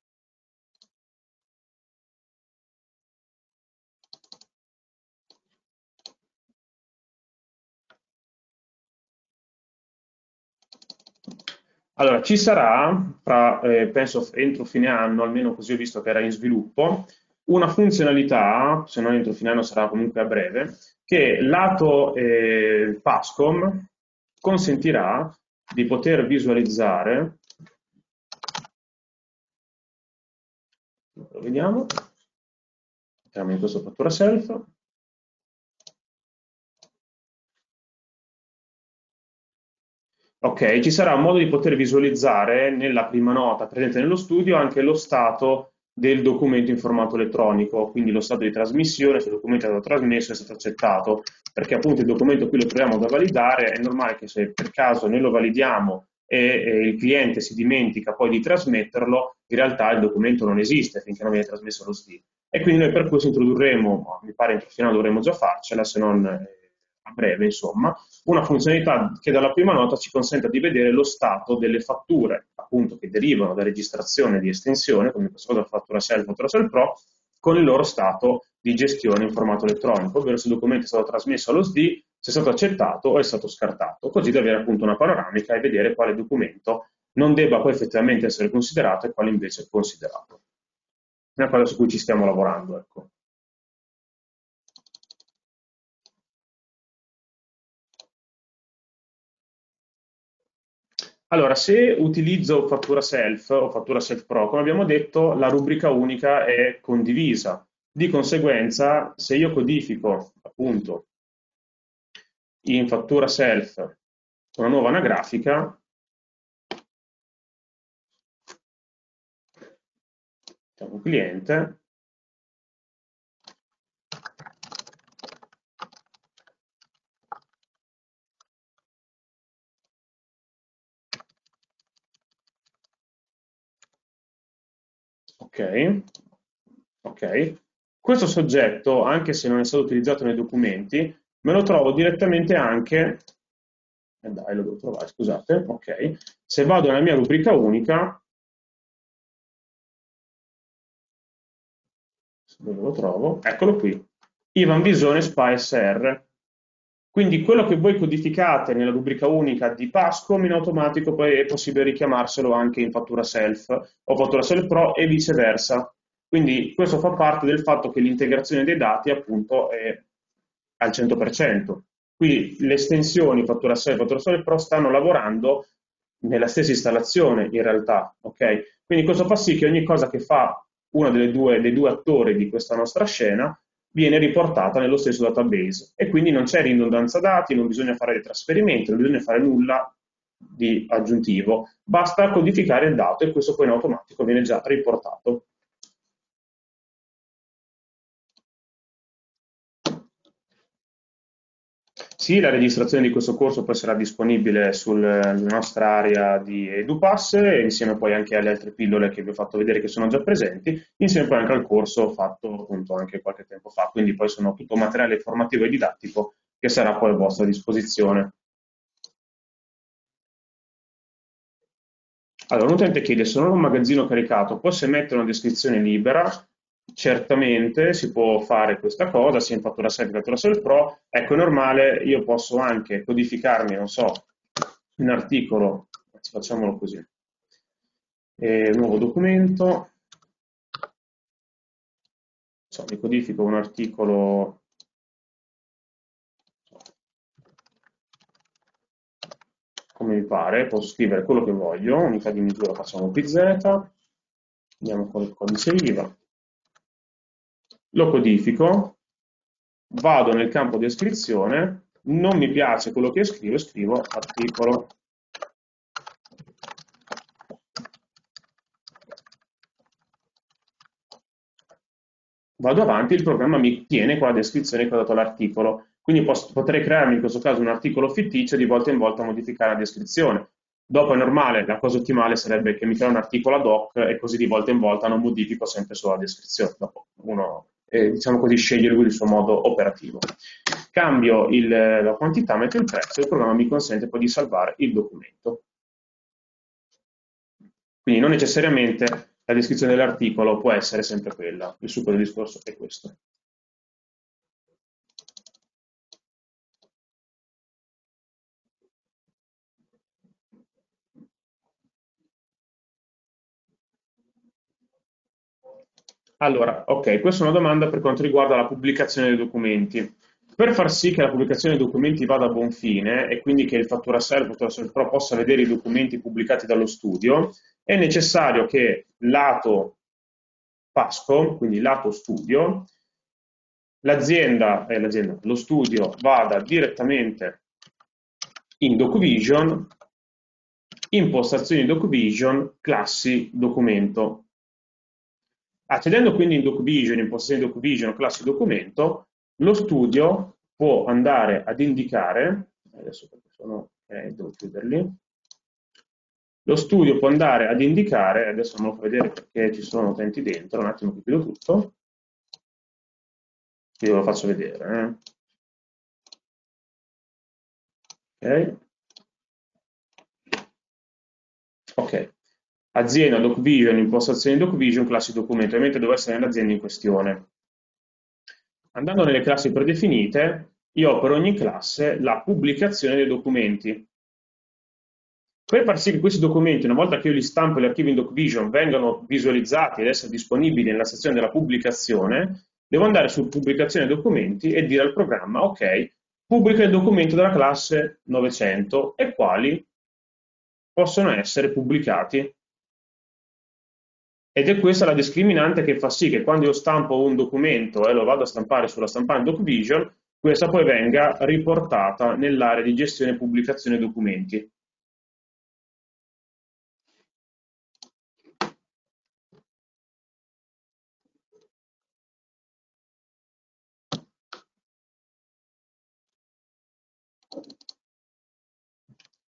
Allora, ci sarà, fra, eh, penso entro fine anno, almeno così ho visto che era in sviluppo, una funzionalità, se non entro fine anno sarà comunque a breve, che lato eh, Pascom consentirà di poter visualizzare, lo vediamo, entriamo in questo fattura self, ok, ci sarà un modo di poter visualizzare nella prima nota presente nello studio anche lo stato del documento in formato elettronico, quindi lo stato di trasmissione, se il documento è stato trasmesso, è stato accettato, perché appunto il documento qui lo troviamo da validare, è normale che se per caso noi lo validiamo e, e il cliente si dimentica poi di trasmetterlo, in realtà il documento non esiste finché non viene trasmesso allo S D I. E quindi noi per questo introdurremo, mi pare entro fino a dovremo già farcela, se non eh, a breve insomma, una funzionalità che dalla prima nota ci consenta di vedere lo stato delle fatture, appunto, che derivano da registrazione di estensione, come in questo caso la fattura Self, fattura Self Pro, con il loro stato di gestione in formato elettronico, ovvero se il documento è stato trasmesso allo S D I, se è stato accettato o è stato scartato, così da avere appunto una panoramica e vedere quale documento non debba poi effettivamente essere considerato e quale invece è considerato. È una cosa su cui ci stiamo lavorando, ecco. Allora, se utilizzo fattura self o fattura self pro, come abbiamo detto, la rubrica unica è condivisa. Di conseguenza, se io codifico appunto in fattura self una nuova anagrafica, un cliente, ok, ok, questo soggetto, anche se non è stato utilizzato nei documenti, me lo trovo direttamente anche, eh dai, lo devo trovare, scusate, ok, se vado nella mia rubrica unica, dove lo trovo? Eccolo qui, Ivan Visone S P A S R. Quindi quello che voi codificate nella rubrica unica di Pascom, in automatico poi è possibile richiamarselo anche in Fattura Self o Fattura Self Pro e viceversa. Quindi questo fa parte del fatto che l'integrazione dei dati appunto è al cento per cento. Quindi le estensioni Fattura Self e Fattura Self Pro stanno lavorando nella stessa installazione in realtà, ok? Quindi questo fa sì che ogni cosa che fa uno delle due, dei due attori di questa nostra scena viene riportata nello stesso database e quindi non c'è ridondanza dati, non bisogna fare dei trasferimenti, non bisogna fare nulla di aggiuntivo, basta codificare il dato e questo poi in automatico viene già riportato. Sì, la registrazione di questo corso poi sarà disponibile sulla nostra area di EduPass, insieme poi anche alle altre pillole che vi ho fatto vedere che sono già presenti, insieme poi anche al corso fatto appunto anche qualche tempo fa, quindi poi sono tutto materiale formativo e didattico che sarà poi a vostra disposizione. Allora, un utente chiede, se non ho un magazzino caricato, posso emettere una descrizione libera? Certamente si può fare questa cosa, sia in Fattura Self che in Fattura Self Pro. Ecco, è normale, io posso anche codificarmi, non so, un articolo, anzi, facciamolo così, e, nuovo documento, so, mi codifico un articolo, come mi pare, posso scrivere quello che voglio, unità di misura facciamo P Z, andiamo con il codice I V A, lo codifico, vado nel campo descrizione, non mi piace quello che scrivo, scrivo articolo. Vado avanti, il programma mi tiene con la descrizione che ho dato all'articolo, quindi posso, potrei crearmi in questo caso un articolo fittizio e di volta in volta modificare la descrizione. Dopo è normale, la cosa ottimale sarebbe che mi crea un articolo ad hoc e così di volta in volta non modifico sempre solo la descrizione. Dopo uno, eh, diciamo così, sceglie lui il suo modo operativo. Cambio il, la quantità, metto il prezzo e il programma mi consente poi di salvare il documento. Quindi non necessariamente la descrizione dell'articolo può essere sempre quella, il succo del discorso è questo. Allora, ok, questa è una domanda per quanto riguarda la pubblicazione dei documenti. Per far sì che la pubblicazione dei documenti vada a buon fine e quindi che il Fattura Self, il Fattura Self Pro possa vedere i documenti pubblicati dallo studio, è necessario che lato Pasco, quindi lato studio, l'azienda, eh, l'azienda, lo studio vada direttamente in DocVision, impostazioni DocVision, classi documento. Accedendo quindi in DocVision, in postazione DocVision, classi documento, lo studio può andare ad indicare, adesso perché sono, eh, devo chiuderli, lo studio può andare ad indicare, adesso non lo fa vedere perché ci sono utenti dentro, un attimo che chiudo tutto, io ve lo faccio vedere. Eh. Ok. Ok. Azienda DocVision, impostazioni DocVision, classi documento, ovviamente devo essere nell'azienda in questione. Andando nelle classi predefinite, io ho per ogni classe la pubblicazione dei documenti. Per far sì che questi documenti, una volta che io li stampo e li archivo in DocVision, vengano visualizzati ed essere disponibili nella sezione della pubblicazione, devo andare su pubblicazione documenti e dire al programma, ok, pubblica il documento della classe novecento e quali possono essere pubblicati. Ed è questa la discriminante che fa sì che quando io stampo un documento e lo vado a stampare sulla stampante DocVision, questa poi venga riportata nell'area di gestione e pubblicazione documenti.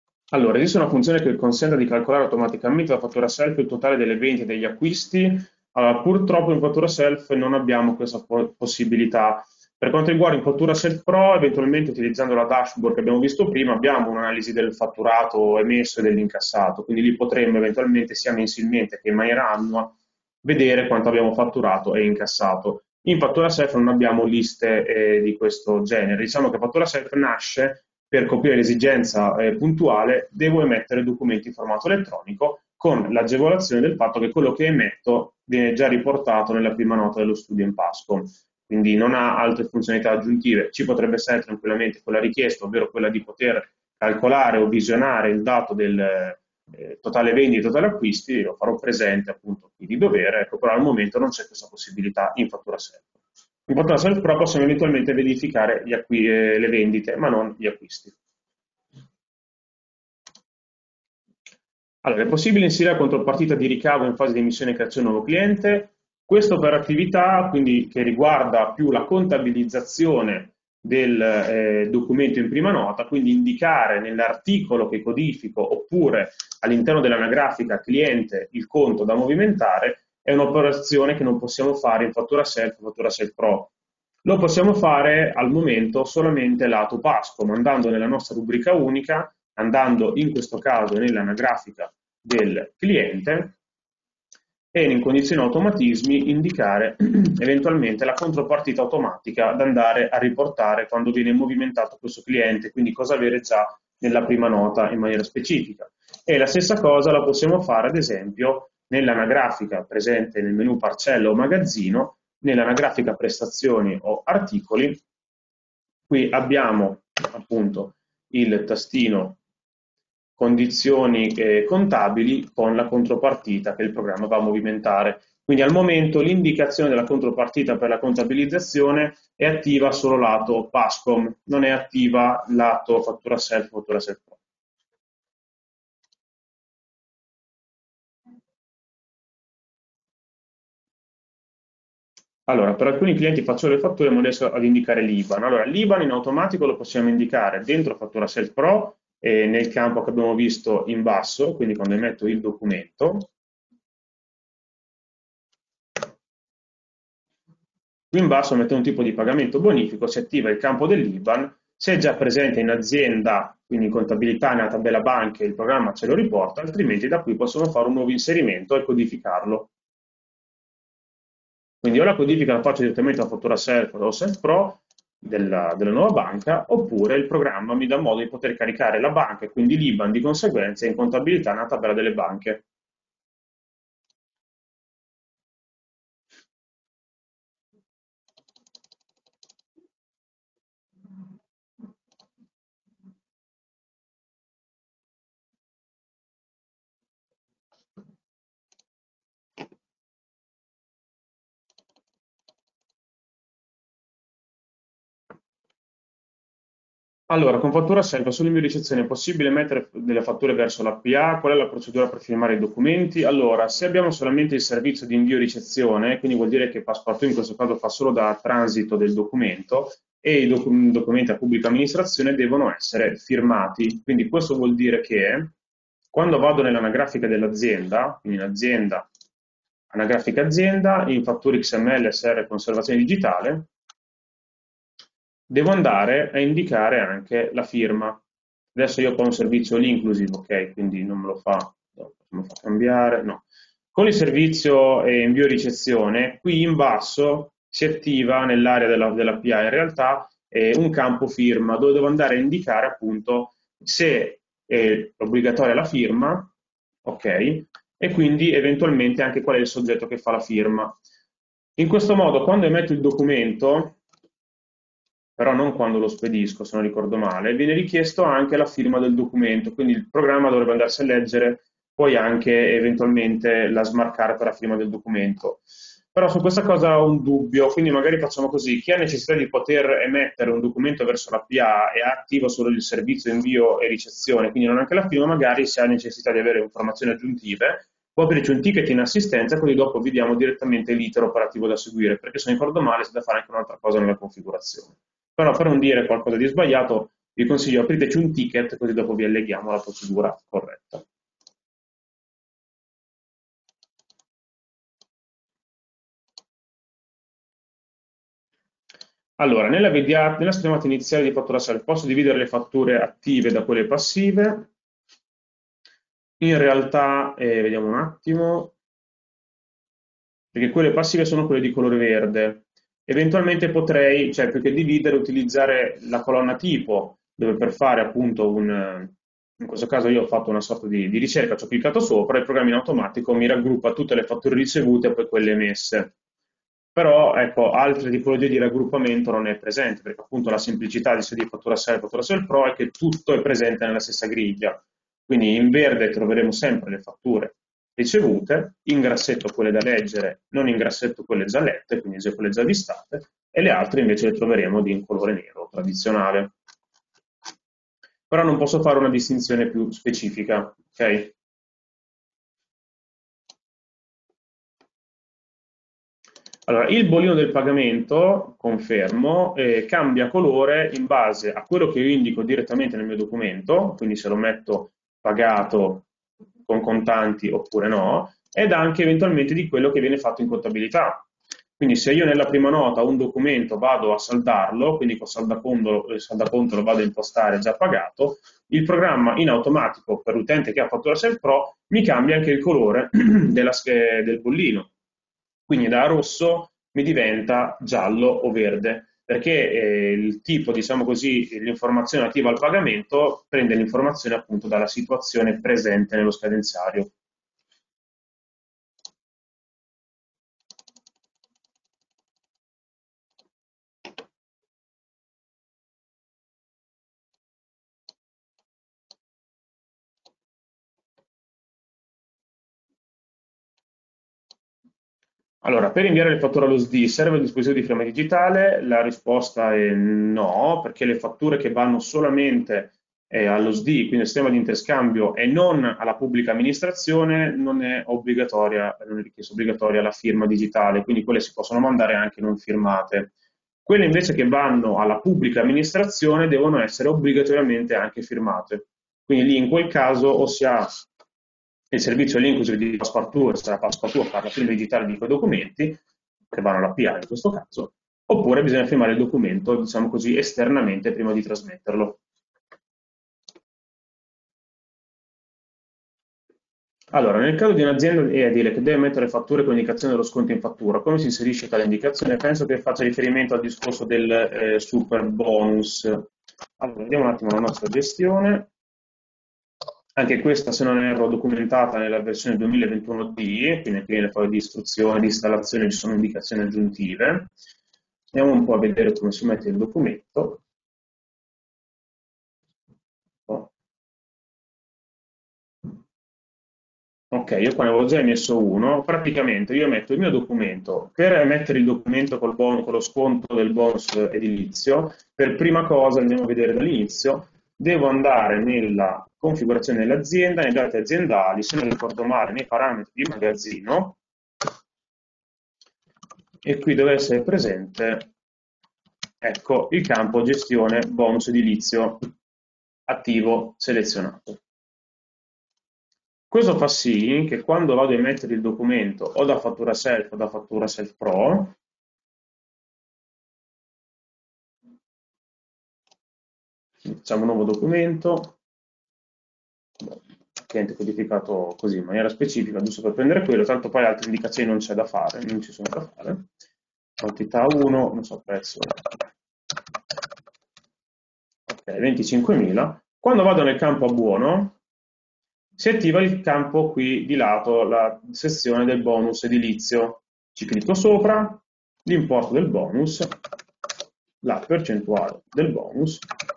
Allora, esiste una funzione che consente di calcolare automaticamente la fattura self il totale delle vendite e degli acquisti Allora, purtroppo in Fattura Self non abbiamo questa po- possibilità. Per quanto riguarda in Fattura Self Pro, eventualmente utilizzando la dashboard che abbiamo visto prima, abbiamo un'analisi del fatturato emesso e dell'incassato, quindi lì potremmo eventualmente sia mensilmente che in maniera annua vedere quanto abbiamo fatturato e incassato. In Fattura Self non abbiamo liste eh, di questo genere. Diciamo che Fattura Self nasce per coprire l'esigenza eh, puntuale, devo emettere documenti in formato elettronico con l'agevolazione del fatto che quello che emetto viene già riportato nella prima nota dello studio in Pascom, quindi non ha altre funzionalità aggiuntive. Ci potrebbe essere tranquillamente quella richiesta, ovvero quella di poter calcolare o visionare il dato del eh, totale vendite e totale acquisti, lo farò presente appunto qui di dovere, ecco, però al momento non c'è questa possibilità in fattura self. In fattura self però possiamo eventualmente verificare gli acqui- eh, le vendite, ma non gli acquisti. Allora, è possibile inserire la contropartita di ricavo in fase di emissione e creazione di nuovo cliente. Questo per attività quindi, che riguarda più la contabilizzazione del eh, documento in prima nota, quindi indicare nell'articolo che codifico oppure all'interno dell'anagrafica cliente il conto da movimentare, è un'operazione che non possiamo fare in fattura self o fattura self pro. Lo possiamo fare al momento solamente lato Pasco, mandando nella nostra rubrica unica, andando in questo caso nell'anagrafica del cliente e in condizioni automatismi indicare eventualmente la contropartita automatica da andare a riportare quando viene movimentato questo cliente, quindi cosa avere già nella prima nota in maniera specifica. E la stessa cosa la possiamo fare ad esempio nell'anagrafica presente nel menu parcella o magazzino, nell'anagrafica prestazioni o articoli. Qui abbiamo appunto il tastino condizioni eh, contabili con la contropartita che il programma va a movimentare. Quindi al momento l'indicazione della contropartita per la contabilizzazione è attiva solo lato Pascom, non è attiva lato fattura self, fattura self pro. Allora, per alcuni clienti faccio le fatture ma non riesco ad indicare l'I B A N. Allora, l'I B A N in automatico lo possiamo indicare dentro Fattura Self Pro e nel campo che abbiamo visto in basso, quindi quando emetto il documento. Qui in basso metto un tipo di pagamento bonifico, si attiva il campo dell'I B A N, se è già presente in azienda, quindi in contabilità, nella tabella banche, il programma ce lo riporta, altrimenti da qui possono fare un nuovo inserimento e codificarlo. Quindi o la codifica la faccio direttamente alla fattura self o self pro della, della nuova banca, oppure il programma mi dà modo di poter caricare la banca e quindi l'I B A N di conseguenza in contabilità nella tabella delle banche. Allora, con fattura self, sull'invio ricezione è possibile mettere delle fatture verso la P A? Qual è la procedura per firmare i documenti? Allora, se abbiamo solamente il servizio di invio ricezione, quindi vuol dire che Passepartout in questo caso fa solo da transito del documento e i doc documenti a pubblica amministrazione devono essere firmati. Quindi questo vuol dire che quando vado nell'anagrafica dell'azienda, quindi in azienda, anagrafica azienda, in fatture X M L S R conservazione digitale, devo andare a indicare anche la firma. Adesso io ho un servizio lì inclusive, ok, quindi non me lo fa, no, me lo fa cambiare, no. Con il servizio eh, invio e ricezione, qui in basso si attiva nell'area della, della P A in realtà eh, un campo firma dove devo andare a indicare appunto se è obbligatoria la firma, ok, e quindi eventualmente anche qual è il soggetto che fa la firma. In questo modo, quando emetto il documento, però non quando lo spedisco, se non ricordo male, viene richiesto anche la firma del documento, quindi il programma dovrebbe andarsi a leggere poi anche eventualmente la smart card per la firma del documento. Però su questa cosa ho un dubbio, quindi magari facciamo così, chi ha necessità di poter emettere un documento verso la P A e ha attivo solo il servizio invio e ricezione, quindi non anche la firma, magari se ha necessità di avere informazioni aggiuntive, può aprirci un ticket in assistenza, così dopo vediamo direttamente l'iter operativo da seguire, perché se non ricordo male c'è da fare anche un'altra cosa nella configurazione. Però per non dire qualcosa di sbagliato, vi consiglio apriteci un ticket, così dopo vi alleghiamo alla procedura corretta. Allora, nella, vedia- nella schermata iniziale di fattura self posso dividere le fatture attive da quelle passive. In realtà, eh, vediamo un attimo, perché quelle passive sono quelle di colore verde. Eventualmente potrei, cioè più che dividere, utilizzare la colonna tipo, dove per fare appunto un, in questo caso io ho fatto una sorta di, di ricerca, ci ho cliccato sopra, e il programma in automatico mi raggruppa tutte le fatture ricevute e poi quelle emesse. Però ecco, altre tipologie di raggruppamento non è presente, perché appunto la semplicità di sia di fattura S E L e fattura S E L Pro è che tutto è presente nella stessa griglia. Quindi in verde troveremo sempre le fatture ricevute, in grassetto quelle da leggere, non in grassetto quelle già lette, quindi quelle già vistate, e le altre invece le troveremo di in colore nero tradizionale. Però non posso fare una distinzione più specifica, ok? Allora, il bollino del pagamento, confermo, eh, cambia colore in base a quello che io indico direttamente nel mio documento, quindi se lo metto pagato con contanti oppure no, ed anche eventualmente di quello che viene fatto in contabilità. Quindi se io nella prima nota un documento vado a saldarlo, quindi con saldaconto, eh, saldaconto lo vado a impostare già pagato, il programma in automatico per l'utente che ha fattura S E L Pro mi cambia anche il colore della, del bollino. Quindi da rosso mi diventa giallo o verde, perché eh, il tipo, diciamo così, l'informazione relativa al pagamento prende l'informazione appunto dalla situazione presente nello scadenziario. Allora, per inviare le fatture allo S D serve il dispositivo di firma digitale? La risposta è no, perché le fatture che vanno solamente eh, allo S D, quindi al sistema di interscambio, e non alla pubblica amministrazione, non è obbligatoria, non è richiesta obbligatoria la firma digitale, quindi quelle si possono mandare anche non firmate. Quelle invece che vanno alla pubblica amministrazione devono essere obbligatoriamente anche firmate. Quindi lì in quel caso o si ha il servizio all'inclusive di Passepartout, se la Passepartout fa la firma digitale di quei documenti, che vanno alla P A in questo caso, oppure bisogna firmare il documento, diciamo così, esternamente prima di trasmetterlo. Allora, nel caso di un'azienda E A D I L che deve mettere fatture con indicazione dello sconto in fattura, come si inserisce tale indicazione? Penso che faccia riferimento al discorso del eh, super bonus. Allora, vediamo un attimo la nostra gestione. Anche questa, se non erro, documentata nella versione duemilaventuno D, quindi qui nelle file di istruzione, di installazione ci sono indicazioni aggiuntive. Andiamo un po' a vedere come si mette il documento. Ok, io qua ne avevo già emesso uno, praticamente io metto il mio documento, per emettere il documento col bon- con lo sconto del bonus edilizio, per prima cosa, andiamo a vedere dall'inizio, devo andare nella configurazione dell'azienda, nei dati aziendali, se non ricordo male, nei parametri di magazzino, e qui deve essere presente, ecco, il campo gestione bonus edilizio attivo selezionato. Questo fa sì che quando vado a emettere il documento o da fattura self o da fattura self pro, facciamo un nuovo documento, cliente codificato così in maniera specifica, giusto per prendere quello, tanto poi altre indicazioni non c'è da fare, non ci sono da fare. Quantità uno, non so, prezzo, ok, venticinquemila. Quando vado nel campo a buono, si attiva il campo qui di lato, la sezione del bonus edilizio. Ci clicco sopra, l'importo del bonus, la percentuale del bonus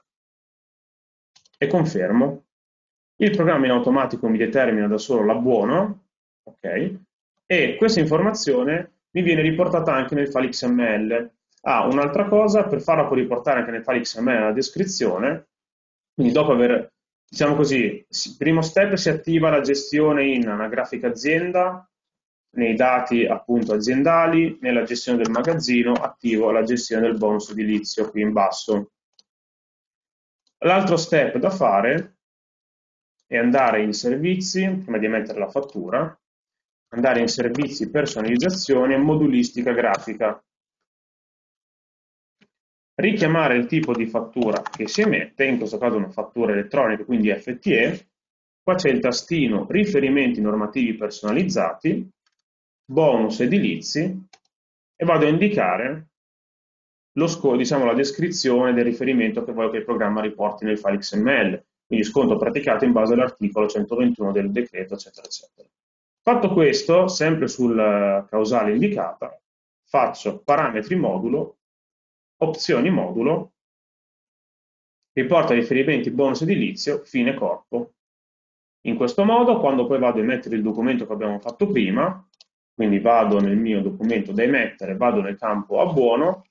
e confermo. Il programma in automatico mi determina da solo l'abbuono, ok? E questa informazione mi viene riportata anche nel file X M L. Ah, un'altra cosa, per farla poi riportare anche nel file X M L la descrizione, quindi dopo aver, diciamo così, primo step si attiva la gestione in anagrafica azienda, nei dati appunto aziendali, nella gestione del magazzino attivo la gestione del bonus edilizio qui in basso. L'altro step da fare è andare in servizi, prima di emettere la fattura, andare in servizi personalizzazione e modulistica grafica. richiamare il tipo di fattura che si emette, in questo caso una fattura elettronica, quindi F T E, qua c'è il tastino riferimenti normativi personalizzati, bonus edilizi, e vado a indicare lo sco- diciamo, la descrizione del riferimento che voglio che il programma riporti nel file X M L, quindi sconto praticato in base all'articolo centoventuno del decreto, eccetera, eccetera. Fatto questo, sempre sul causale indicata, faccio parametri modulo, opzioni modulo, riporta riferimenti bonus edilizio, fine corpo. In questo modo, quando poi vado a emettere il documento che abbiamo fatto prima, quindi vado nel mio documento da emettere, vado nel campo abbuono,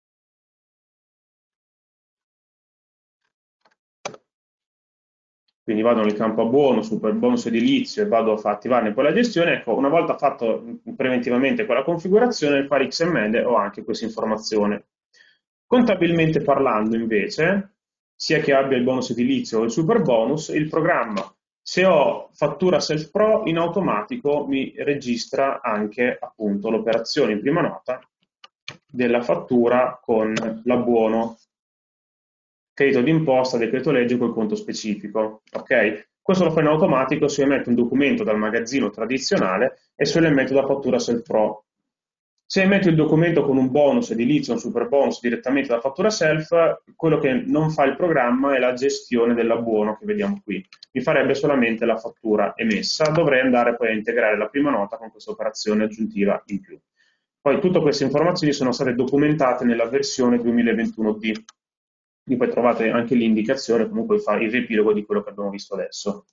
quindi vado nel campo abbuono, super bonus edilizio e vado a attivarne poi la gestione, ecco, una volta fatto preventivamente quella configurazione, nel file X M L ho anche questa informazione. Contabilmente parlando, invece, sia che abbia il bonus edilizio o il super bonus, il programma, se ho fattura self pro, in automatico mi registra anche appunto l'operazione in prima nota della fattura con l'abbuono, credito d'imposta, decreto legge col conto specifico. Ok? Questo lo fa in automatico se io emetto un documento dal magazzino tradizionale e se lo emetto da fattura self pro. Se emetto il documento con un bonus edilizio, un super bonus direttamente da fattura self, quello che non fa il programma è la gestione dell'abbuono che vediamo qui. Mi farebbe solamente la fattura emessa, dovrei andare poi a integrare la prima nota con questa operazione aggiuntiva in più. Poi tutte queste informazioni sono state documentate nella versione duemilaventuno D. Quindi poi trovate anche l'indicazione, comunque il riepilogo di quello che abbiamo visto adesso.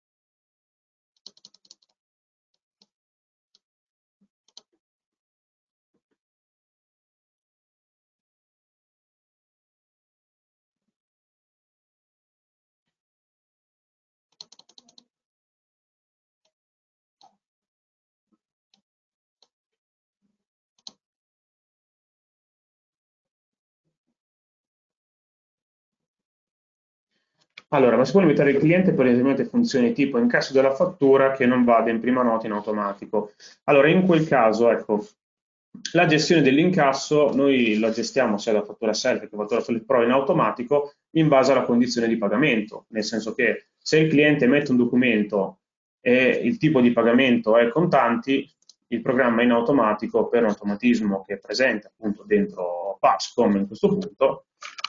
Allora, ma si può limitare il cliente per eseguire funzioni tipo incasso della fattura che non vada in prima nota in automatico. Allora, in quel caso, ecco, la gestione dell'incasso noi la gestiamo sia da fattura self che fattura self pro in automatico in base alla condizione di pagamento, nel senso che se il cliente emette un documento e il tipo di pagamento è contanti, il programma in automatico, per un automatismo che è presente appunto dentro Pascom in questo punto,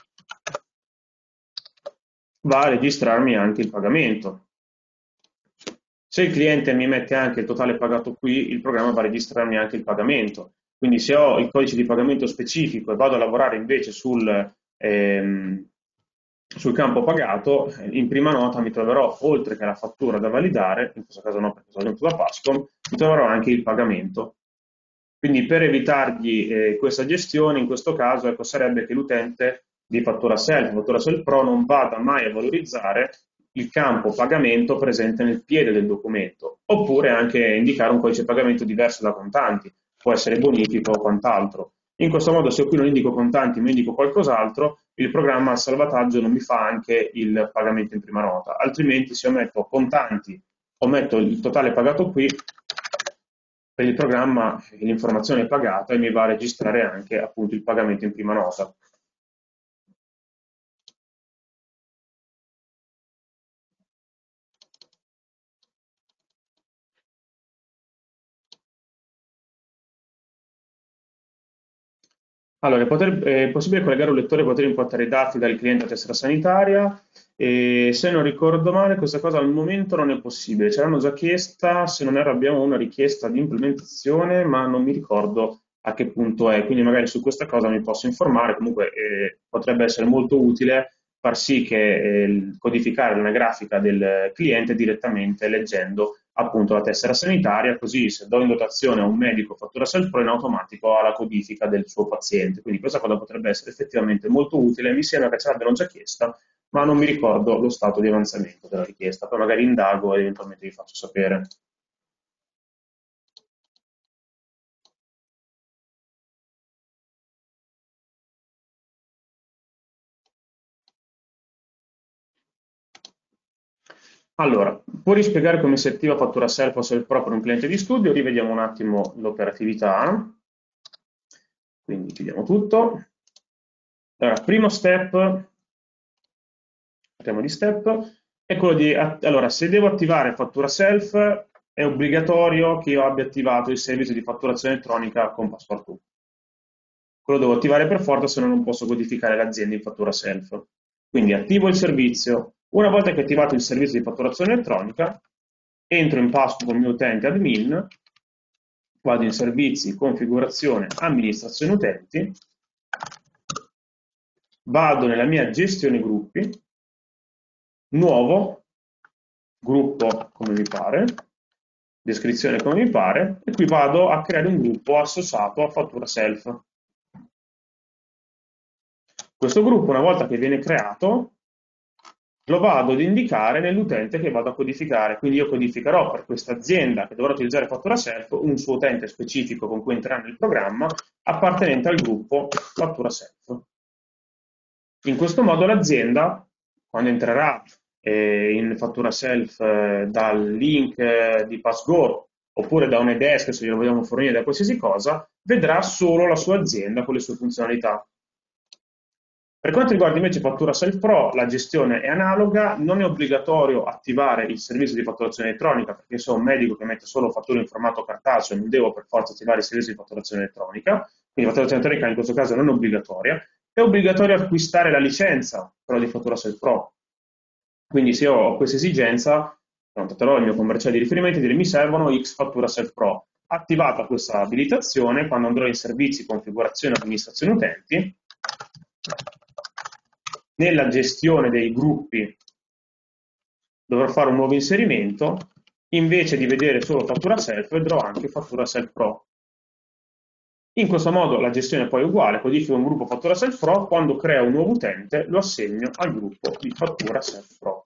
va a registrarmi anche il pagamento. Se il cliente mi mette anche il totale pagato qui, il programma va a registrarmi anche il pagamento. Quindi se ho il codice di pagamento specifico e vado a lavorare invece sul, ehm, sul campo pagato, in prima nota mi troverò, oltre che la fattura da validare, in questo caso no perché sono venuto da Pascom, mi troverò anche il pagamento. Quindi per evitargli eh, questa gestione, in questo caso, ecco, sarebbe che l'utente di fattura self, fattura self pro, non vada mai a valorizzare il campo pagamento presente nel piede del documento, oppure anche indicare un codice pagamento diverso da contanti, può essere bonifico o quant'altro. In questo modo, se qui non indico contanti ma indico qualcos'altro, il programma al salvataggio non mi fa anche il pagamento in prima nota, altrimenti se io metto contanti o metto il totale pagato qui, per il programma l'informazione è pagata e mi va a registrare anche appunto il pagamento in prima nota. Allora, è, poter, è possibile collegare un lettore e poter importare i dati dal cliente a tessera sanitaria, e se non ricordo male questa cosa al momento non è possibile, ce l'hanno già chiesta, se non erro abbiamo una richiesta di implementazione, ma non mi ricordo a che punto è, quindi magari su questa cosa mi posso informare, comunque eh, potrebbe essere molto utile far sì che eh, codificare una grafica del cliente direttamente leggendo appunto la tessera sanitaria, così se do in dotazione a un medico fattura self pro in automatico ha la codifica del suo paziente. Quindi questa cosa potrebbe essere effettivamente molto utile, mi sembra che ce l'abbiano già chiesta, ma non mi ricordo lo stato di avanzamento della richiesta, poi magari indago e eventualmente vi faccio sapere. Allora, puoi rispiegare come si attiva fattura self o self pro per un cliente di studio? Rivediamo un attimo l'operatività. Quindi chiudiamo tutto. Allora, primo step, parliamo di step, è quello di, allora, se devo attivare fattura self, è obbligatorio che io abbia attivato il servizio di fatturazione elettronica con Passepartout. Quello devo attivare per forza, se no non posso codificare l'azienda in fattura self. Quindi attivo il servizio. Una volta che ho attivato il servizio di fatturazione elettronica, entro in passo con il mio utente admin, vado in servizi, configurazione, amministrazione utenti, vado nella mia gestione gruppi, nuovo, gruppo come mi pare, descrizione come mi pare, e qui vado a creare un gruppo associato a fattura self. Questo gruppo, una volta che viene creato, lo vado ad indicare nell'utente che vado a codificare. Quindi io codificherò per questa azienda che dovrà utilizzare fattura self un suo utente specifico con cui entrerà nel programma appartenente al gruppo fattura self. In questo modo l'azienda, quando entrerà eh, in fattura self eh, dal link eh, di PassGo oppure da un eDesk, se glielo vogliamo fornire da qualsiasi cosa, vedrà solo la sua azienda con le sue funzionalità. Per quanto riguarda invece Fattura Self Pro, la gestione è analoga, non è obbligatorio attivare il servizio di fatturazione elettronica, perché se ho un medico che mette solo fatture in formato cartaceo, non devo per forza attivare il servizio di fatturazione elettronica, quindi la fatturazione elettronica in questo caso non è obbligatoria. È obbligatorio acquistare la licenza però di Fattura Self Pro. Quindi se ho questa esigenza, contatterò il mio commerciale di riferimento e dire mi servono X Fattura Self Pro. Attivata questa abilitazione, quando andrò in servizi, configurazione, amministrazione utenti, nella gestione dei gruppi dovrò fare un nuovo inserimento, invece di vedere solo fattura self vedrò anche fattura self pro. In questo modo la gestione poi è uguale, codifico un gruppo fattura self pro, quando creo un nuovo utente lo assegno al gruppo di fattura self pro.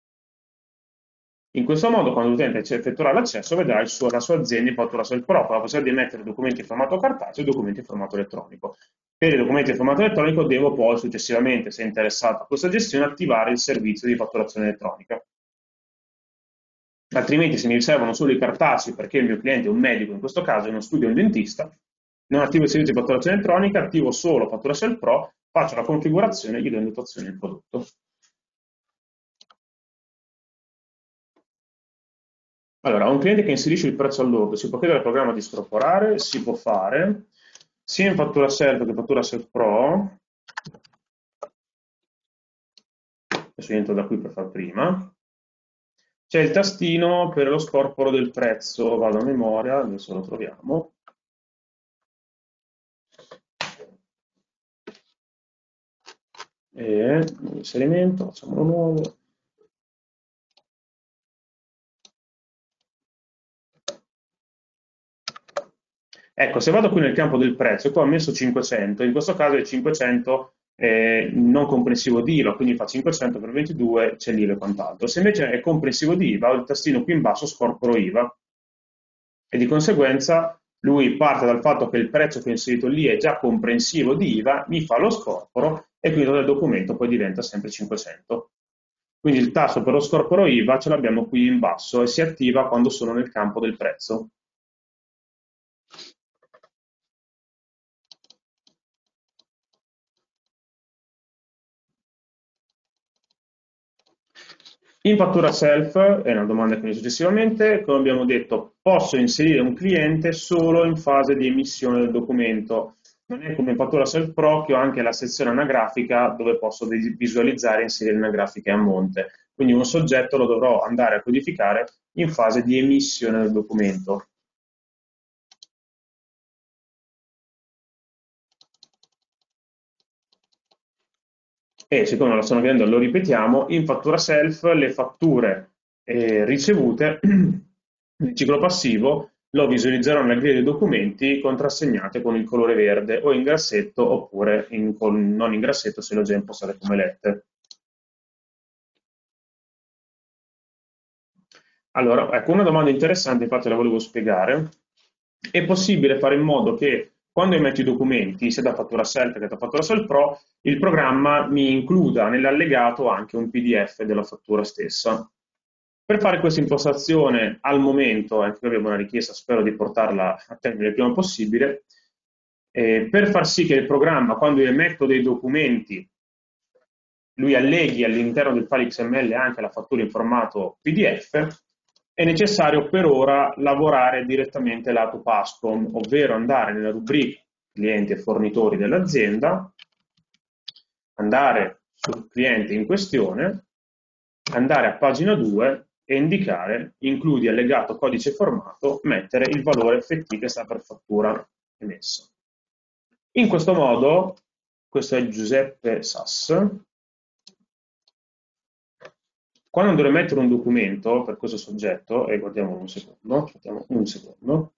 In questo modo, quando l'utente effettuerà l'accesso, vedrà il suo, la sua azienda in fattura self pro, con la possibilità di emettere documenti in formato cartaceo e documenti in formato elettronico. Per i documenti in formato elettronico devo poi successivamente, se interessato a questa gestione, attivare il servizio di fatturazione elettronica. Altrimenti, se mi servono solo i cartacei, perché il mio cliente è un medico, in questo caso è uno studio, è un dentista, non attivo il servizio di fatturazione elettronica, attivo solo fattura self pro, faccio la configurazione e gli do in dotazione il prodotto. Allora, a un cliente che inserisce il prezzo al lordo, si può chiedere al programma di scorporare? Si può fare, sia in fattura self che in fattura self pro. Adesso entro da qui per far prima. C'è il tastino per lo scorporo del prezzo, vado a memoria, adesso lo troviamo. E inserimento, facciamolo nuovo. Ecco, se vado qui nel campo del prezzo, qua ho messo cinquecento, in questo caso è cinquecento eh, non comprensivo di I V A, quindi fa cinquecento per ventidue, c'è l'I V A e quant'altro. Se invece è comprensivo di I V A, ho il tastino qui in basso scorporo I V A e di conseguenza lui parte dal fatto che il prezzo che ho inserito lì è già comprensivo di I V A, mi fa lo scorporo e quindi il documento poi diventa sempre cinquecento. Quindi il tasto per lo scorporo I V A ce l'abbiamo qui in basso e si attiva quando sono nel campo del prezzo. In fattura self, è una domanda che viene successivamente, come abbiamo detto, posso inserire un cliente solo in fase di emissione del documento. Non è come in fattura self pro che ho anche la sezione anagrafica dove posso visualizzare e inserire anagrafiche a monte. Quindi un soggetto lo dovrò andare a codificare in fase di emissione del documento. E siccome la stanno chiedendo lo ripetiamo, in fattura self le fatture eh, ricevute nel ciclo passivo lo visualizzerò nella griglia dei documenti contrassegnate con il colore verde o in grassetto oppure in, con, non in grassetto se le ho già impostate come lette. Allora, ecco, una domanda interessante, infatti la volevo spiegare. È possibile fare in modo che quando emetto i documenti, sia da fattura self che da fattura self pro, il programma mi includa nell'allegato anche un P D F della fattura stessa. Per fare questa impostazione al momento, anche qui abbiamo una richiesta, spero di portarla a termine il prima possibile, eh, per far sì che il programma, quando io emetto dei documenti, lui alleghi all'interno del file X M L anche la fattura in formato P D F, è necessario per ora lavorare direttamente lato Pascom, ovvero andare nella rubrica clienti e fornitori dell'azienda, andare sul cliente in questione, andare a pagina due e indicare includi allegato codice formato, mettere il valore effettivo che sta per fattura emessa. In questo modo, questo è Giuseppe Sass, quando andrò a mettere un documento per questo soggetto, e guardiamo un secondo, aspettiamo un secondo,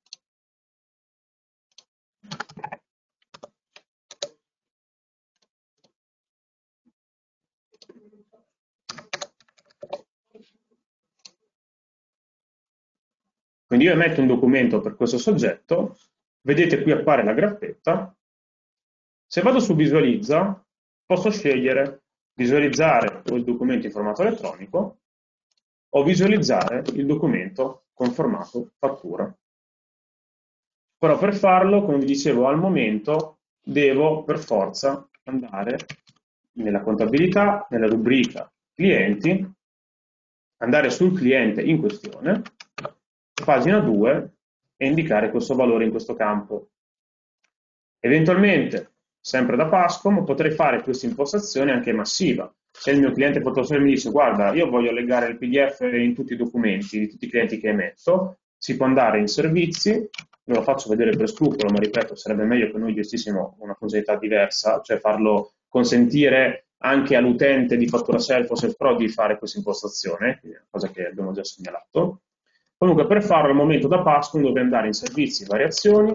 quindi io emetto un documento per questo soggetto, vedete qui appare la graffetta, se vado su visualizza posso scegliere visualizzare il documento in formato elettronico o visualizzare il documento con formato fattura. Però per farlo, come vi dicevo, al momento devo per forza andare nella contabilità, nella rubrica clienti, andare sul cliente in questione, pagina due e indicare questo valore in questo campo. Eventualmente, sempre da Pascom, potrei fare questa impostazione anche massiva. Se il mio cliente portatore mi dice guarda, io voglio legare il P D F in tutti i documenti di tutti i clienti che emetto, si può andare in servizi, ve lo faccio vedere per scrupolo, ma ripeto, sarebbe meglio che noi gestissimo una funzionalità diversa, cioè farlo consentire anche all'utente di Fattura Self o Self Pro di fare questa impostazione, quindi è una cosa che abbiamo già segnalato. Comunque per farlo al momento da Pascom dove andare in servizi, variazioni,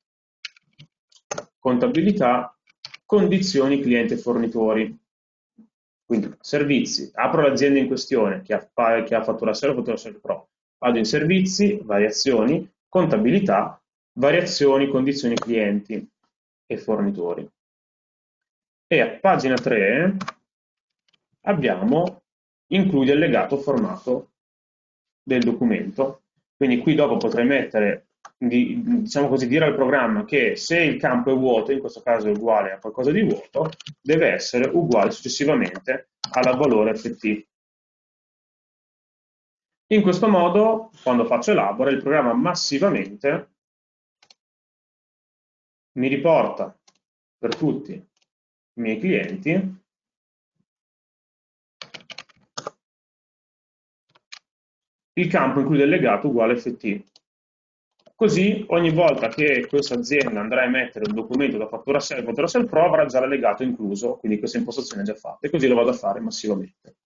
contabilità, condizioni cliente e fornitori. Quindi servizi, apro l'azienda in questione che ha, che ha Fattura Self, Fattura Self Pro, vado in servizi, variazioni, contabilità, variazioni, condizioni clienti e fornitori. E a pagina tre abbiamo include allegato formato del documento. Quindi qui dopo potrei mettere, diciamo così, dire al programma che se il campo è vuoto, in questo caso è uguale a qualcosa di vuoto, deve essere uguale successivamente al valore F T. In questo modo, quando faccio elabora, il programma massivamente mi riporta per tutti i miei clienti il campo include il legato uguale F T. Così ogni volta che questa azienda andrà a emettere un documento da Fattura Self, Fattura Self Pro avrà già l'allegato incluso, quindi questa impostazione è già fatta e così lo vado a fare massivamente.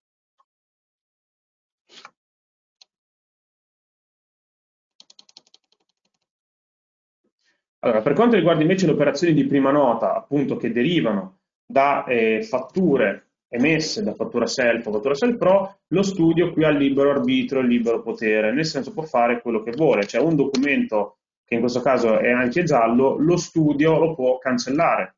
Allora, per quanto riguarda invece le operazioni di prima nota, appunto che derivano da eh, fatture emesse da Fattura Self o Fattura Self Pro, lo studio qui ha libero arbitrio e libero potere, nel senso può fare quello che vuole, cioè un documento che in questo caso è anche giallo, lo studio lo può cancellare.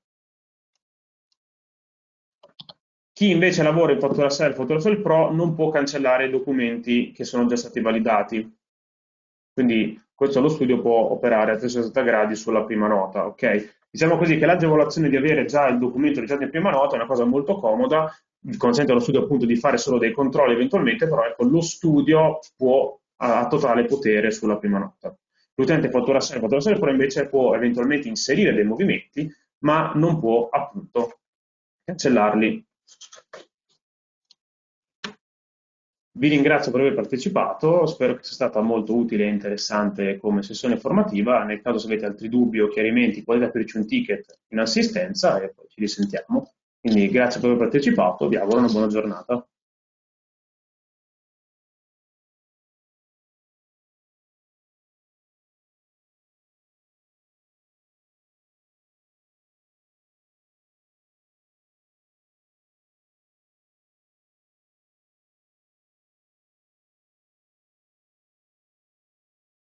Chi invece lavora in Fattura Self o Fattura Self Pro non può cancellare i documenti che sono già stati validati. Quindi questo lo studio può operare a trecentosessanta gradi sulla prima nota, ok? Diciamo così che l'agevolazione di avere già il documento registrato in prima nota è una cosa molto comoda, consente allo studio appunto di fare solo dei controlli eventualmente, però ecco, lo studio può ha totale potere sulla prima nota. L'utente Fattura Self, Fattura Self Pro invece può eventualmente inserire dei movimenti, ma non può appunto cancellarli. Vi ringrazio per aver partecipato, spero che sia stata molto utile e interessante come sessione formativa. Nel caso se avete altri dubbi o chiarimenti potete aprirci un ticket in assistenza e poi ci risentiamo. Quindi grazie per aver partecipato, vi auguro una buona giornata.